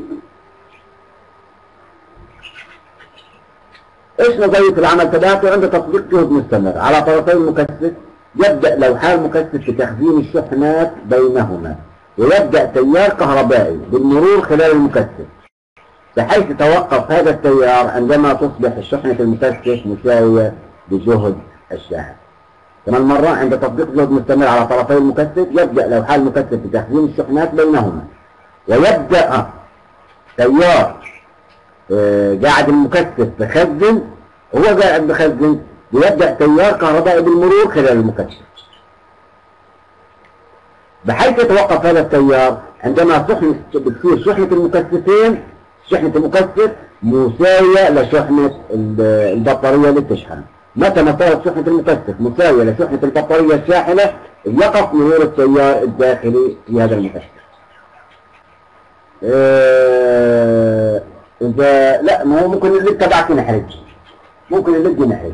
ايش نظرية العمل تبعته؟ عند تطبيق جهد مستمر على طرفي المكثف، يبدأ لوحان المكثف بتخزين الشحنات بينهما، ويبدأ تيار كهربائي بالمرور خلال المكثف، بحيث يتوقف هذا التيار عندما تصبح شحنة المكثف مساوية بجهد الشاحن. كمان مرة، عند تطبيق جهد مستمر على طرفي المكثف، يبدأ لوحان المكثف بتخزين الشحنات بينهما، ويبدأ تيار قاعد المكثف بخزن، هو قاعد بخزن، بيبدأ تيار كهربائي بالمرور خلال المكثف، بحيث يتوقف هذا التيار عندما بتصير شحنة المكثفين، شحنة المكثف مساوية لشحنة البطارية اللي بتشحن. متى ما صارت شحنة المكثف مساوية لشحنة البطارية الشاحنة، يقف مرور التيار الداخلي في هذا المكثف. إذا لا، ما هو ممكن الليد تبعك ينحرج، ممكن الليد ينحرج.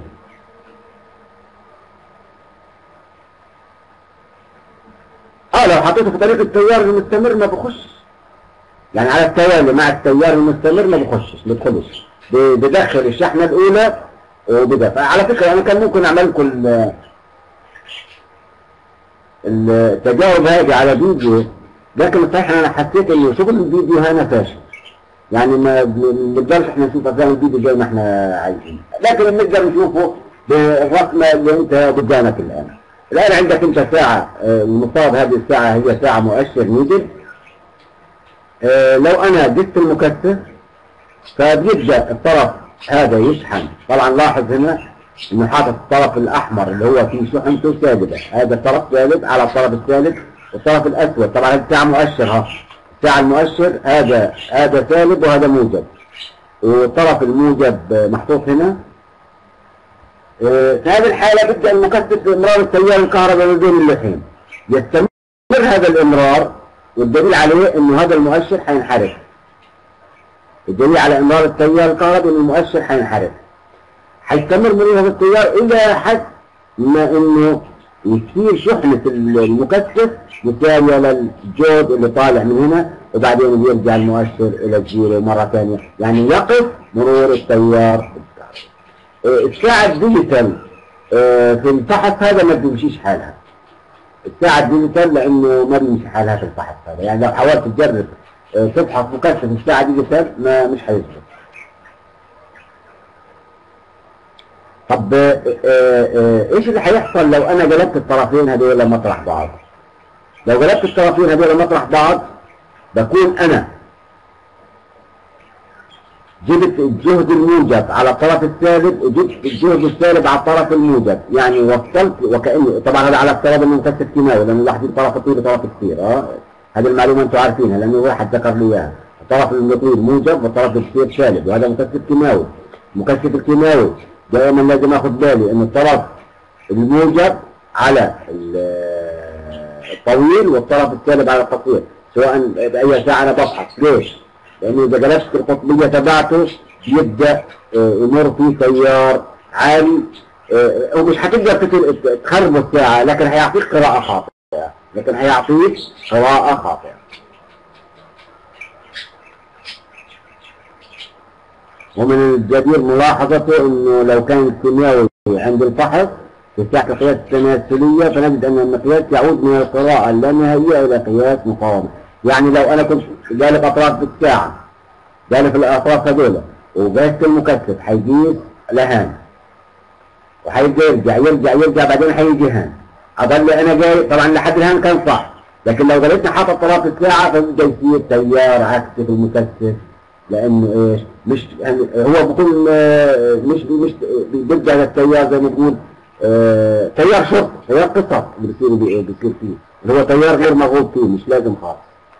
لو حطيته في طريق التيار المستمر ما بخش، يعني على التوالي مع التيار المستمر ما بيدخلش، بدخل الشحنة الأولى وبدافع. على فكرة أنا كان ممكن أعمل لكم التجاوب هذا على فيديو، لكن صحيح أنا حسيت إنه شغل الفيديو هنا فاشل، يعني ما بنقدرش احنا نشوف افلام الفيديو زي ما احنا عايزين، لكن بنقدر نشوفه بالرقمه اللي انت قدامك الان. الان عندك انت ساعه، المفترض هذه الساعه هي ساعه مؤشر نيدل. لو انا جبت المكثف فبيبدا الطرف هذا يشحن. طبعا لاحظ هنا انه حاطط الطرف الاحمر اللي هو فيه شحنته سالبه، هذا الطرف سالب على الطرف الثالث، والطرف الاسود طبعا هذه الساعه مؤشر، ها ساعة المؤشر هذا سالب وهذا موجب، والطرف الموجب محطوط هنا. في هذه الحالة بدأ المكثف بإمرار التيار الكهربائي ما بين اللوحين، يستمر هذا الإمرار، والدليل عليه إنه هذا المؤشر حينحرف. الدليل على إمرار التيار الكهربائي إنه المؤشر حينحرف، حيستمر مرور هذا التيار إلى حد ما إنه يصير شحنة المكثف مساوية للجهد اللي طالع من هنا، وبعدين يرجع المؤشر إلى الزيرو مرة ثانية، يعني يقف مرور التيار. الساعة الديجيتال في الفحص هذا ما بيمشيش حالها، الساعة الديجيتال لأنه ما بيمشي حالها في الفحص هذا، يعني لو حاولت تجرب تفحص مكثف الساعة الديجيتال مش حيظبط. طب ايش اللي هيحصل لو انا قلبت الطرفين هذول مطرح بعض؟ لو قلبت الطرفين هذول مطرح بعض، بكون انا جبت الجهد الموجب على الطرف السالب وجبت الجهد السالب على الطرف الموجب، يعني وصلت وكأني، طبعا هذا على افتراض انه مكثف كيماوي، لانه الواحد يجيب طرف طويل وطرف كثير. هذه المعلومه انتم عارفينها لانه واحد ذكر لي اياها. الطرف الطويل موجب والطرف الكثير سالب، وهذا مكثف كيماوي. المكثف الكيماوي دائما لازم اخذ بالي ان الطرف الموجب على الطويل والطرف السالب على القصير، سواء باي ساعه انا بفحص. ليش؟ لانه اذا جلست القطبيه تبعته يبدا يمر فيه تيار عالي، ومش هتقدر تخرب الساعه، لكن هيعطيك قراءه خاطئه. ومن الجدير ملاحظته انه لو كان الكيماوي عند الفحص في ساعة القياس التناسلية، فنجد ان المقياس يعود من القراءة اللانهائية الى قياس مقاومة. يعني لو انا كنت جالب اطراف بالساعة، جالب الاطراف هذول وقيست المكثف، حيقيس لهان وحيبدا يرجع بعدين حيجي هان، اضل انا جاي طبعا لحد الهان كان صح، لكن لو قلتني حاطط اطراف الساعة فبدا يصير تيار عكسي في المكثف، لانه ايش؟ مش يعني هو بكون مش بيرجع للتيار زي ما تقول تيار شرط، تيار قصر بيصير فيه، اللي هو تيار غير مرغوب فيه، مش لازم خالص.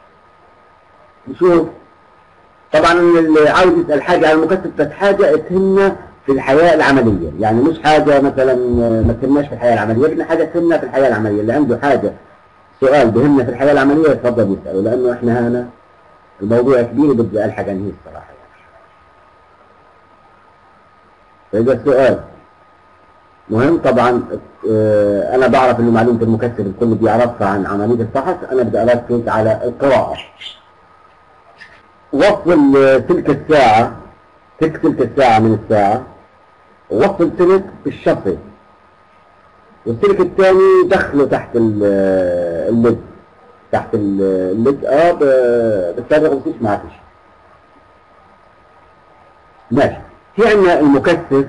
نشوف طبعا اللي عاوز يسال حاجه على المكثف، بس حاجه تهمنا في الحياه العمليه، يعني مش حاجه مثلا ما تهمناش في الحياه العمليه، لكن حاجه تهمنا في الحياه العمليه. اللي عنده حاجه سؤال بهمنا في الحياه العمليه يتفضل يساله، لانه احنا هنا الموضوع كبير وبدي الحق انهيه الصراحه. فإذا السؤال مهم طبعا. انا بعرف انه معلومة المكثف الكل بيعرفها عن عملية الفحص، انا بدي اركز على القراءة. وصل سلك الساعة، سلك الساعة من الساعة، وصل سلك بالشفط، والسلك الثاني دخله تحت اللد، تحت اللد. بالسابق مفيش ما فيش. ماشي. في عندنا المكثف،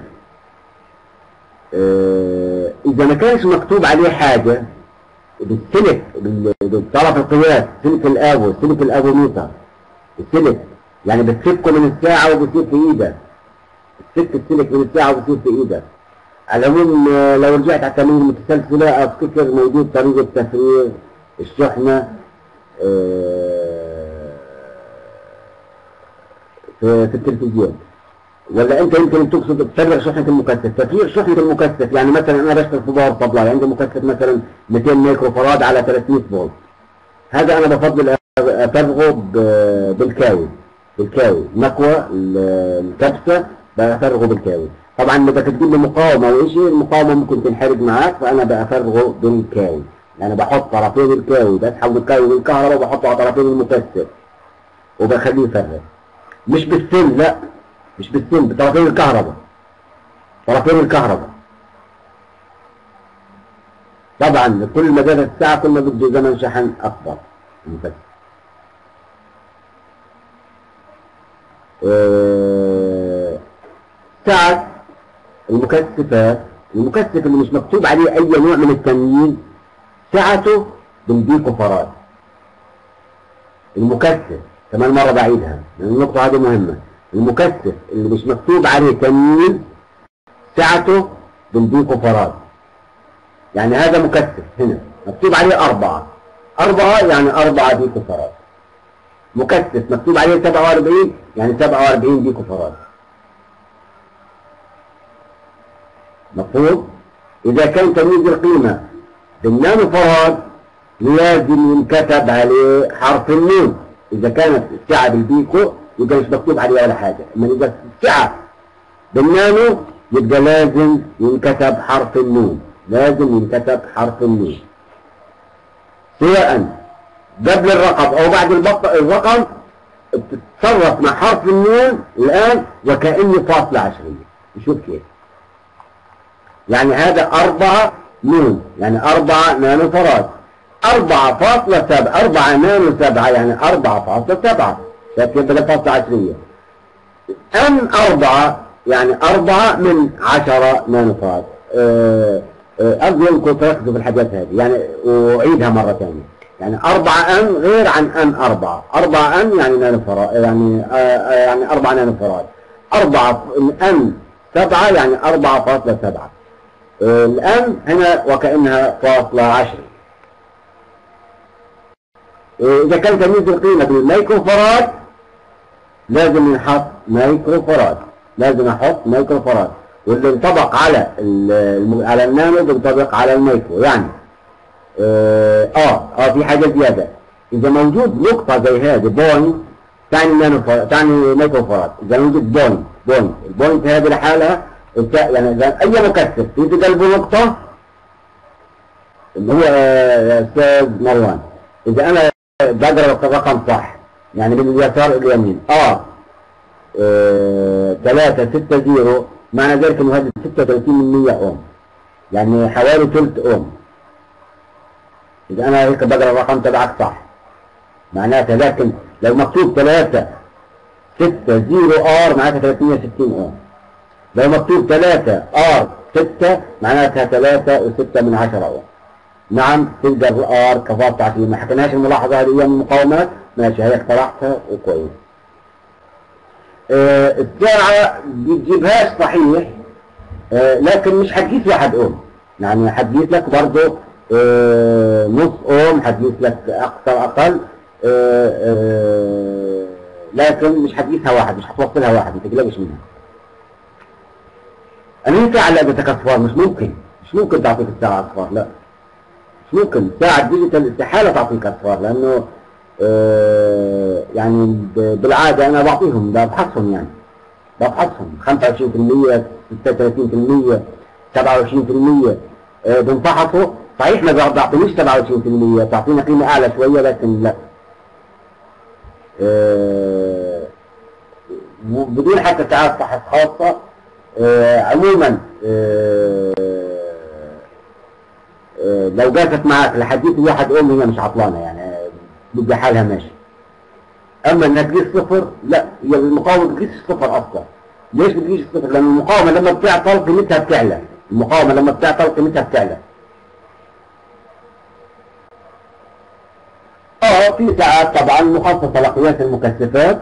اذا ما كانش مكتوب عليه حاجة بالسلك، بالطرف القياس، سلك الابو، سلك الابوميتر، السلك يعني بتفكه من الساعة وبصير في ايدك، بتفك السلك من الساعة وبصير في ايدك. على العموم لو رجعت على التمارين المتسلسلة افتكر موجود طريقة تفريغ الشحنة في التلفزيون، ولا انت يمكن تقصد تفرغ شحنة المكثف. تفريغ شحنة المكثف يعني مثلا انا بشتغل في باور سبلاي، عندي مكثف مثلا 200 مايكرو فراد على 300 فولت، هذا انا بفضل افرغه بالكاوي، مكوى الكبسة بفرغه بالكاوي. طبعا اذا تجيب لي مقاومة او شيء، المقاومة ممكن تنحرق معاك، فانا بفرغه بالكاوي. يعني بحط طرفين الكاوي، بسحب الكاوي بالكهرباء وبحطه على طرفين المكثف وبخليه يفرغ. مش بالسن، لا مش بالسن، بطرفين الكهرباء، طرفين الكهرباء. طبعا كل ما زادت الساعة كل ما بده زمن شحن اكبر المكثف. ساعة المكثفات، المكثف اللي مش مكتوب عليه اي نوع من التمييز سعته بالبيكو فراد. المكثف كمان مرة بعيدها لأن النقطة هذه مهمة، المكثف اللي مش مكتوب عليه تمييز سعته بالبيكو فراد. يعني هذا مكثف هنا مكتوب عليه 4 يعني 4 بيكو فراد. مكثف مكتوب عليه 47 يعني 47 بيكو فراد. مفهوم؟ إذا كان تمييز القيمة بالنانو فراد لازم ينكتب عليه حرف النون. إذا كانت السعة بالبيكو يبقى مش مكتوب عليها ولا حاجة، أما إذا السعة بالنانو يبقى لازم ينكتب حرف النون، لازم ينكتب حرف النون سواء قبل الرقم أو بعد الرقم. بتتصرف مع حرف النون الآن وكأنه فاصلة عشرية. نشوف كيف. يعني هذا 4 نون يعني 4 نانو فراد، 4.7 4 نانو 7 يعني 4.7، لكن بدأ فاصلة عشرية. ان 4 يعني 4 من 10 نانو فراد. أرجو أنكم تركزوا في الحاجات هذه، يعني أعيدها مرة ثانية. يعني 4 ان غير عن ان 4 ان يعني نانو فراد، يعني 4 نانو فراد. 4 ان 7 يعني 4.7. الان هنا وكأنها فاصلة 10. إذا كان تمييز القيمة بالمايكرو فراد لازم نحط مايكرو فراد، لازم أحط مايكرو فراد، واللي ينطبق على على النانو بينطبق على المايكرو. يعني في حاجة زيادة، إذا موجود نقطة زي هذه بوينت تعني نانو فراد، تعني مايكرو فراد. إذا موجود بوينت البوينت هذه لحالها يعني إذا أي مكثف في قلبه نقطة اللي هو يا أستاذ مروان، إذا أنا بقرأ الرقم صح يعني من اليسار إلى اليمين 360 معنى ذلك إنه هذا 36% أوم، يعني حوالي ثلث أوم. إذا أنا هيك بقرأ الرقم تبعك صح معناتها، لكن لو مكتوب 360 R معناتها 360 أوم. لو مكتوب 3 R6 معناتها 3.6 أوم. نعم تقدر R كفاصلة عشرية. ما حكيناش الملاحظة هذه أيام المقاومات، ماشي هي اقترحتها وكويس. الساعة بتجيبهاش صحيح، لكن مش حتقيس 1 أوم، يعني حتقيس لك برضه نص أوم، حتقيس لك أقل، لكن مش حتقيسها 1، مش حتوصلها 1، ما تقلقش منها. أنا ساعة لعبتك أصفار، مش ممكن تعطيك الساعة أصفار، لا مش ممكن. ساعة ديجيتال استحالة تعطيك أصفار، لأنه يعني بالعادة أنا بعطيهم ببحثهم، يعني ببحثهم 25% 36% 27% بنفحصه، صحيح ما بيعطينيش 27%، بتعطينا قيمة أعلى شوية، لكن لا بدون حتى ساعات فحص خاصة. عموما لو جازت معك لحديت واحد قول هي مش عطلانة، يعني بدي حالها ماشي. أما إنها تقيس صفر، لا، هي المقاومة بتقيس صفر أصلا. ليش بتقيس صفر؟ لأن المقاومة لما بتعطل قيمتها بتعلى، المقاومة لما بتعطل قيمتها بتعلى. في ساعات طبعا مخصصة لقياس المكثفات،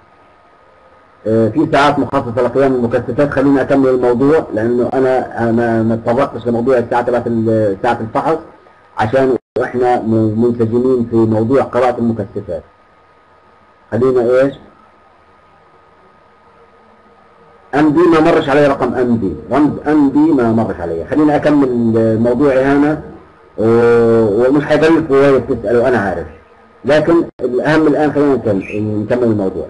في ساعات مخصصة لقياس المكثفات. خليني أكمل الموضوع، لأنه أنا ما تطرقتش لموضوع الساعة تبعت ساعة الفحص، عشان إحنا منسجمين في موضوع قراءة المكثفات. خلينا إيش؟ ام دي ما مرش علي رقم ام دي، رمز ام دي ما مرش علي. خليني أكمل موضوعي هنا، ومش هيضل فوائد تسألوا أنا عارف، لكن الأهم الآن خلينا نكمل الموضوع.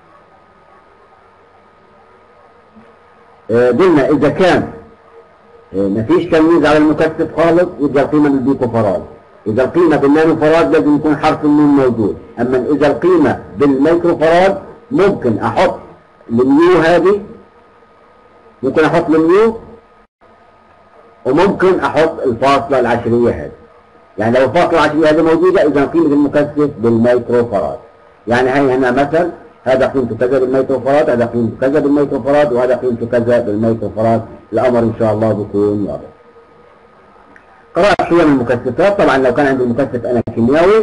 قلنا إذا كان مفيش تمييز على المكثف خالص يبقى القيمة بالبيكو فراد. إذا القيمة بالنانو فراد لازم يكون حرف الميم موجود. أما إذا القيمة بالميكرو فراد ممكن أحط الميو هذه، ممكن أحط الميو، وممكن أحط الفاصلة العشرية هذه. يعني لو الفاصلة العشرية هذه موجودة إذا قيمة المكثف بالميكرو فراد. يعني هي هنا مثل، هذا قيمته كذا بالميكرو فراد، هذا قيمته كذا بالميكرو فراد، وهذا قيمته كذا بالميكرو فراد. الأمر إن شاء الله بيكون واضح. قراءة قيم المكثفات، طبعا لو كان عندي مكثف أنا كيميائي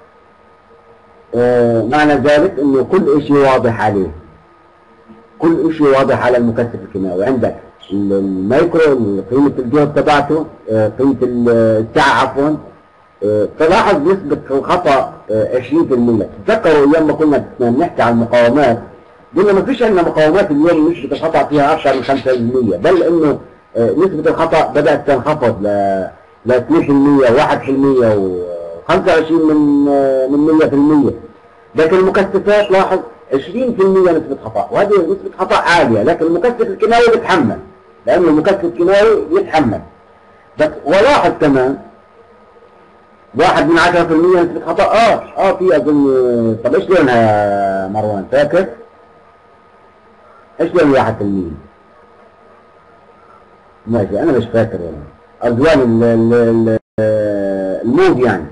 معنى ذلك إنه كل شيء واضح عليه، كل شيء واضح على المكثف الكيميائي. عندك الميكرو قيمة الجهد تبعته، قيمة الساعة عفوا، تلاحظ نسبة الخطأ 20%. تذكروا أيام ما كنا بنحكي عن المقاومات قلنا ما فيش عندنا مقاومات اليوم نسبة الخطأ فيها أكثر من 5%، بل إنه نسبة الخطأ بدأت تنخفض ل 2% و1% و25 من 100%. لكن المكثفات لاحظ 20% نسبة خطأ، وهذه نسبة خطأ عالية. لكن المكثف الكيماوي بيتحمل، لأنه المكثف الكيماوي يتحمل. بس ولاحظ كمان 1 من 10% نسبة خطأ. في أظن. طب إيش لونها يا مروان فاكر؟ إيش لون 1%؟ ماشي أنا مش فاكر والله. ألوان الموج يعني.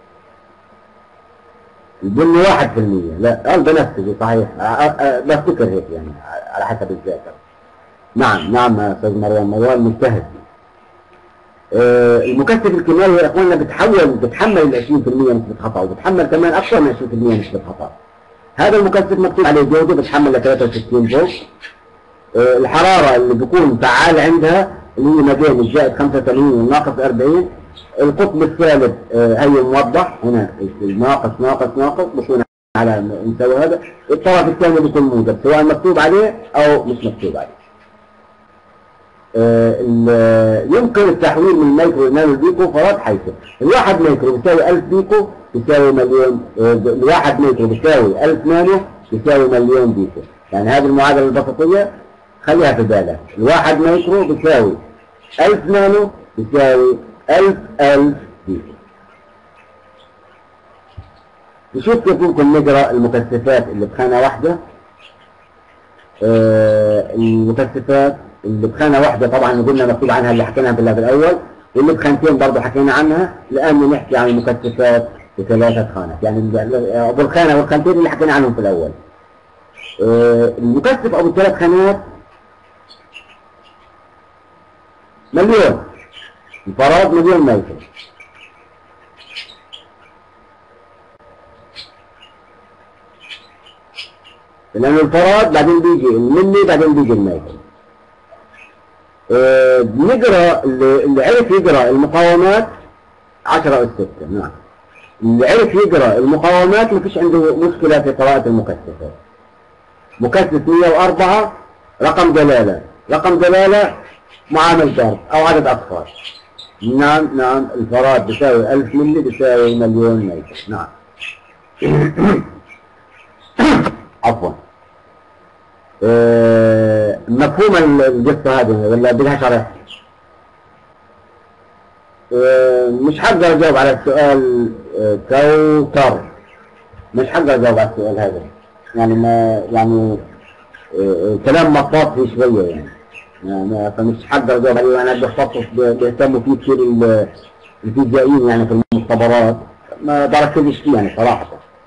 البني 1%، لا بنفسجي صحيح، بفتكر هيك يعني على حسب الذاكرة. نعم يا أستاذ مروان مجتهد. المكثف الكيماوي يا اخواننا بتحمل ال 20% نسبة خطأ، وبتحمل كمان أكثر من 20% نسبة خطأ. هذا المكثف مكتوب عليه جودة بتحمل ل 63 فولت. الحرارة اللي بيكون فعال عندها اللي هي ما بين الزائد 85 والناقص 40. القطب الثالث هي موضح هنا، ناقص بكون على نسوي هذا. الطرف الثاني بيكون موجب سواء مكتوب عليه أو مش مكتوب عليه. يمكن التحويل من مايكرو إلى نانو بيكو فراد، حيث الواحد مايكرو بيساوي 1000 بيكو بيساوي مليون، الواحد مايكرو بيساوي 1000 نانو بيساوي مليون بيكو. يعني هذه المعادلة البسيطية خليها في بالك. الواحد مايكرو بيساوي 1000 نانو بيساوي 1000 بيكو. نشوف كيف ممكن نقرأ المكثفات اللي بخانة واحدة. المكثفات اللي بخانة واحدة طبعا قلنا مكتوب عنها اللي حكيناها في اللاب الأول، واللي بخانتين برضه حكينا عنها. الآن نحكي عن المكثفات بثلاثة خانات، يعني أبو الخانة والخانتين اللي حكينا عنهم في الأول. المكثف أبو الثلاث خانات مليون الفراد، مليون مايكرو. لأن الفراد بعدين بيجي الملي بعدين بيجي المايكرو. بنقرا اللي عرف يقرا المقاومات 10 أس 6. نعم، اللي عرف يقرا المقاومات ما فيش عنده مشكلة في قراءة المكثفات. مكثف 104 رقم دلالة معامل ضرب أو عدد أصفار. نعم الفراد بيساوي 1000 ملي بيساوي مليون مايكرو. نعم. عفوا. مفهوم القصة هذه ولا بدها شرح؟ مش هقدر اجاوب على السؤال كوكر، مش هقدر اجاوب على السؤال هذا، يعني ما يعني كلام مطاط فيه شويه يعني فمش هقدر اجاوب عليه. انا بخصص بيهتموا فيه كثير الفيزيائيين يعني في المختبرات، ما بركزش فيه يعني صراحه.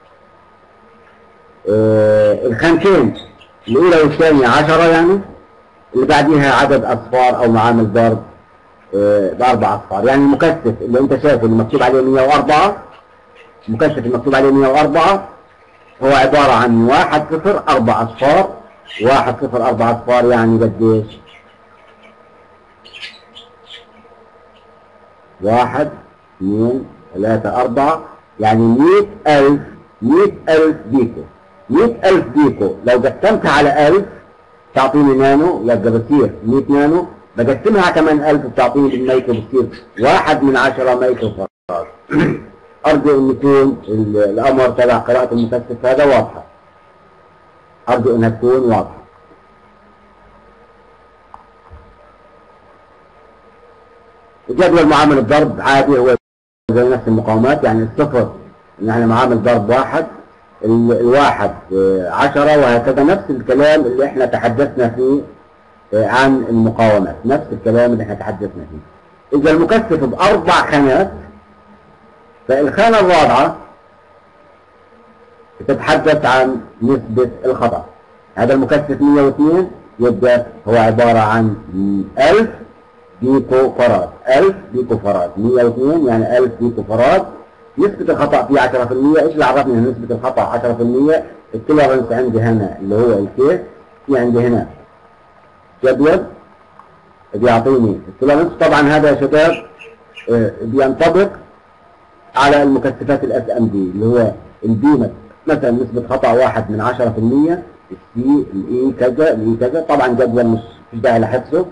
الخانتين الاولى والثانيه 10 يعني، اللي بعديها عدد اصفار او معامل ضرب باربع اصفار. يعني المكثف اللي انت شايفه اللي مكتوب عليه 104، المكثف المكتوب عليه 104 هو عباره عن 1 0 4 اصفار. 1 0 4 اصفار يعني قديش؟ 1 2 3 4 يعني 100,000. 100,000 بيكو. 100,000 بيكو لو قسمتها على 1000 تعطيني نانو، يبقى بتصير 100 نانو. بقسمها كمان 1000 بتعطيني بالمايكرو، بتصير 1 من 10 مايكرو فراد. أرجو أن يكون الأمر تبع قراءة المكثف هذا واضحة. أرجو أنها تكون واضحة. جدول معامل الضرب عادي هو زي نفس المقاومات، يعني الصفر يعني معامل ضرب 1، الواحد 10، وهكذا نفس الكلام اللي احنا تحدثنا فيه عن المقاومات، نفس الكلام اللي احنا تحدثنا فيه. إذا المكثف بأربع خانات، فالخانة الرابعة تتحدث عن نسبة الخطأ. هذا المكثف 102، يبقى هو عبارة عن 1000 بيكو فراد. 1000 بيكو فراد. 102 يعني 1000 بيكو فراد. نسبة الخطأ فيه 10%. ايش اللي عرفني ان نسبة الخطأ 10%؟ التولرنس عندي هنا اللي هو الكي، في عندي هنا جدول بيعطيني التولرنس. طبعا هذا يا شباب بينطبق على المكثفات الاس ام دي اللي هو البي مثلا نسبة خطأ 1 من 10%، السي الاي كذا الاي كذا. طبعا جدول مش داعي لحفظه.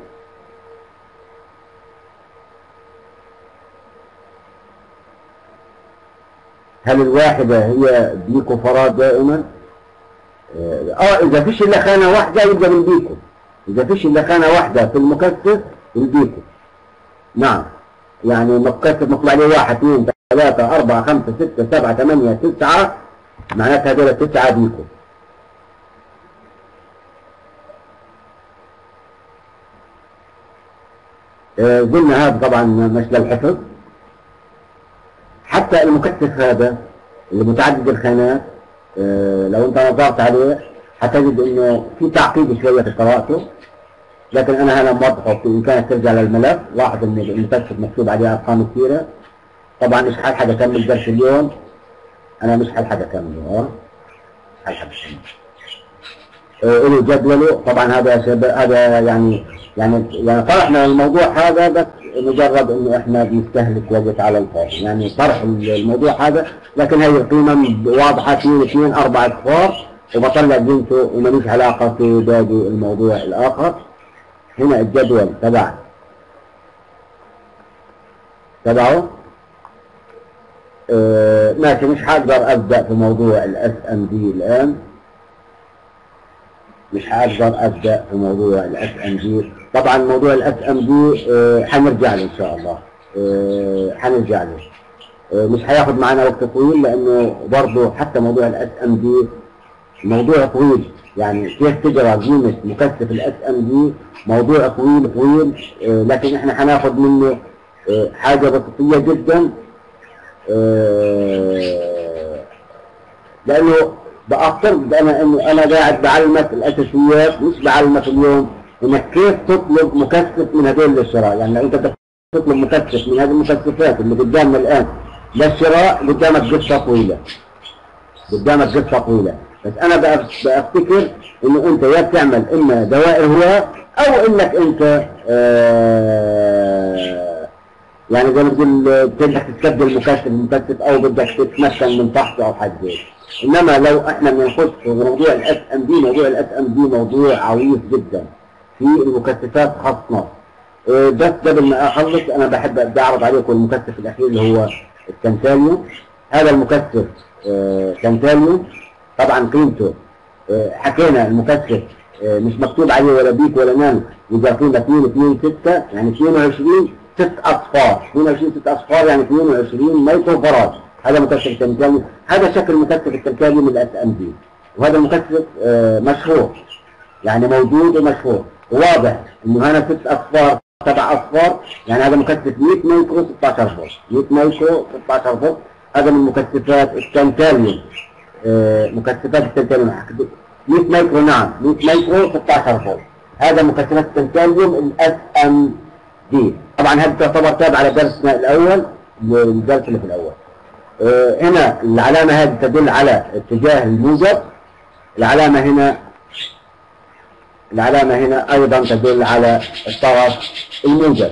هل الواحدة هي بيكو فراد دائما؟ إذا فيش إلا خانة واحدة يبقى بالبيكو. إذا فيش إلا خانة واحدة في المكثف بالبيكو. نعم، يعني مكثف مطلع عليه 1 2 3 4 5 6 7 8 9، معناتها هذول 9 بيكو. قلنا هذا طبعا مش للحفظ. حتى المكثف هذا اللي متعدد الخانات لو انت نظرت عليه هتجد انه في تعقيد شويه في قراءته، لكن انا هنا موضحه. بامكانك ترجع للملف، لاحظ ان المكثف مكتوب عليه ارقام كثيره. طبعا مش هلحق اكمل درس اليوم، انا مش هلحق اكمله. مش هلحق اكمله. له جدوله. طبعا هذا يا شباب هذا يعني طرحنا الموضوع هذا بس مجرد انه احنا بنستهلك وقت على الفاضي، يعني طرح الموضوع هذا، لكن هي القيمة واضحة. 2 4 اصفار وبطلع قيمته وماليش علاقة في باقي الموضوع الاخر. هنا الجدول تبعه ماشي. مش هقدر ابدأ في موضوع الاس ام دي الان، مش هقدر ابدأ في موضوع الاس ام دي. طبعا موضوع الاس ام دي هنرجع له ان شاء الله. هنرجع له. مش هياخد معنا وقت طويل، لانه برضه حتى موضوع الاس ام دي موضوع طويل. يعني كيف تجرى قيمة مكثف الاس ام دي موضوع طويل، لكن احنا هناخد منه حاجة بسيطية جدا، لانه بأفترض انا قاعد بعلمك الاساسيات، مش بعلمك اليوم انك كيف تطلب مكثف من هذول للشراء. يعني لو انت تطلب مكثف من هذه المكثفات اللي قدامنا الان للشراء، قدامك قصه طويله. بس انا بفتكر انه انت يا بتعمل اما دوائر هواء او انك انت يعني زي ما تقول بدك تستبدل المكثف او بدك تتمكن من تحته او حاجه زي. انما لو احنا بنخش في موضوع الاس ام دي، موضوع الاس ام دي موضوع عويص جدا في المكثفات خاصه. بس قبل ما اخلص انا بحب اعرض عليكم المكثف الاخير اللي هو التنتاليوم. هذا المكثف تنتاليوم طبعا قيمته حكينا المكثف مش مكتوب عليه ولا بيك ولا نانو، يبقى قيمه 2 2 6 يعني 22 6 أصفار. 22 6 أصفار يعني 22 مايكرو فراد. هذا مكثف التنكاليوم، هذا شكل مكثف التنكاليوم الاس ام دي، وهذا المكثف مشهور، يعني موجود ومشهور، وواضح انه هنا 6 أصفار 7 أصفار، يعني هذا مكثف 100 مايكرو 16 فولت، 100 مايكرو 16 فولت. هذا من مكثفات التنكاليوم، مكثفات التنكاليوم 100 مايكرو، نعم 100 مايكرو 16 فولت. هذا مكثفات التنكاليوم الاس ام دي. طبعا هذه تعتبر تابعه على درسنا الاول، الدرس اللي في الاول. هنا العلامه هذه تدل على اتجاه الموجب، العلامه هنا ايضا تدل على الطرف الموجب.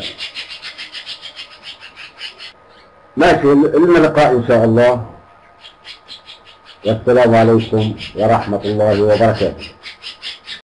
ماشي، لنا لقاء ان شاء الله، والسلام عليكم ورحمه الله وبركاته.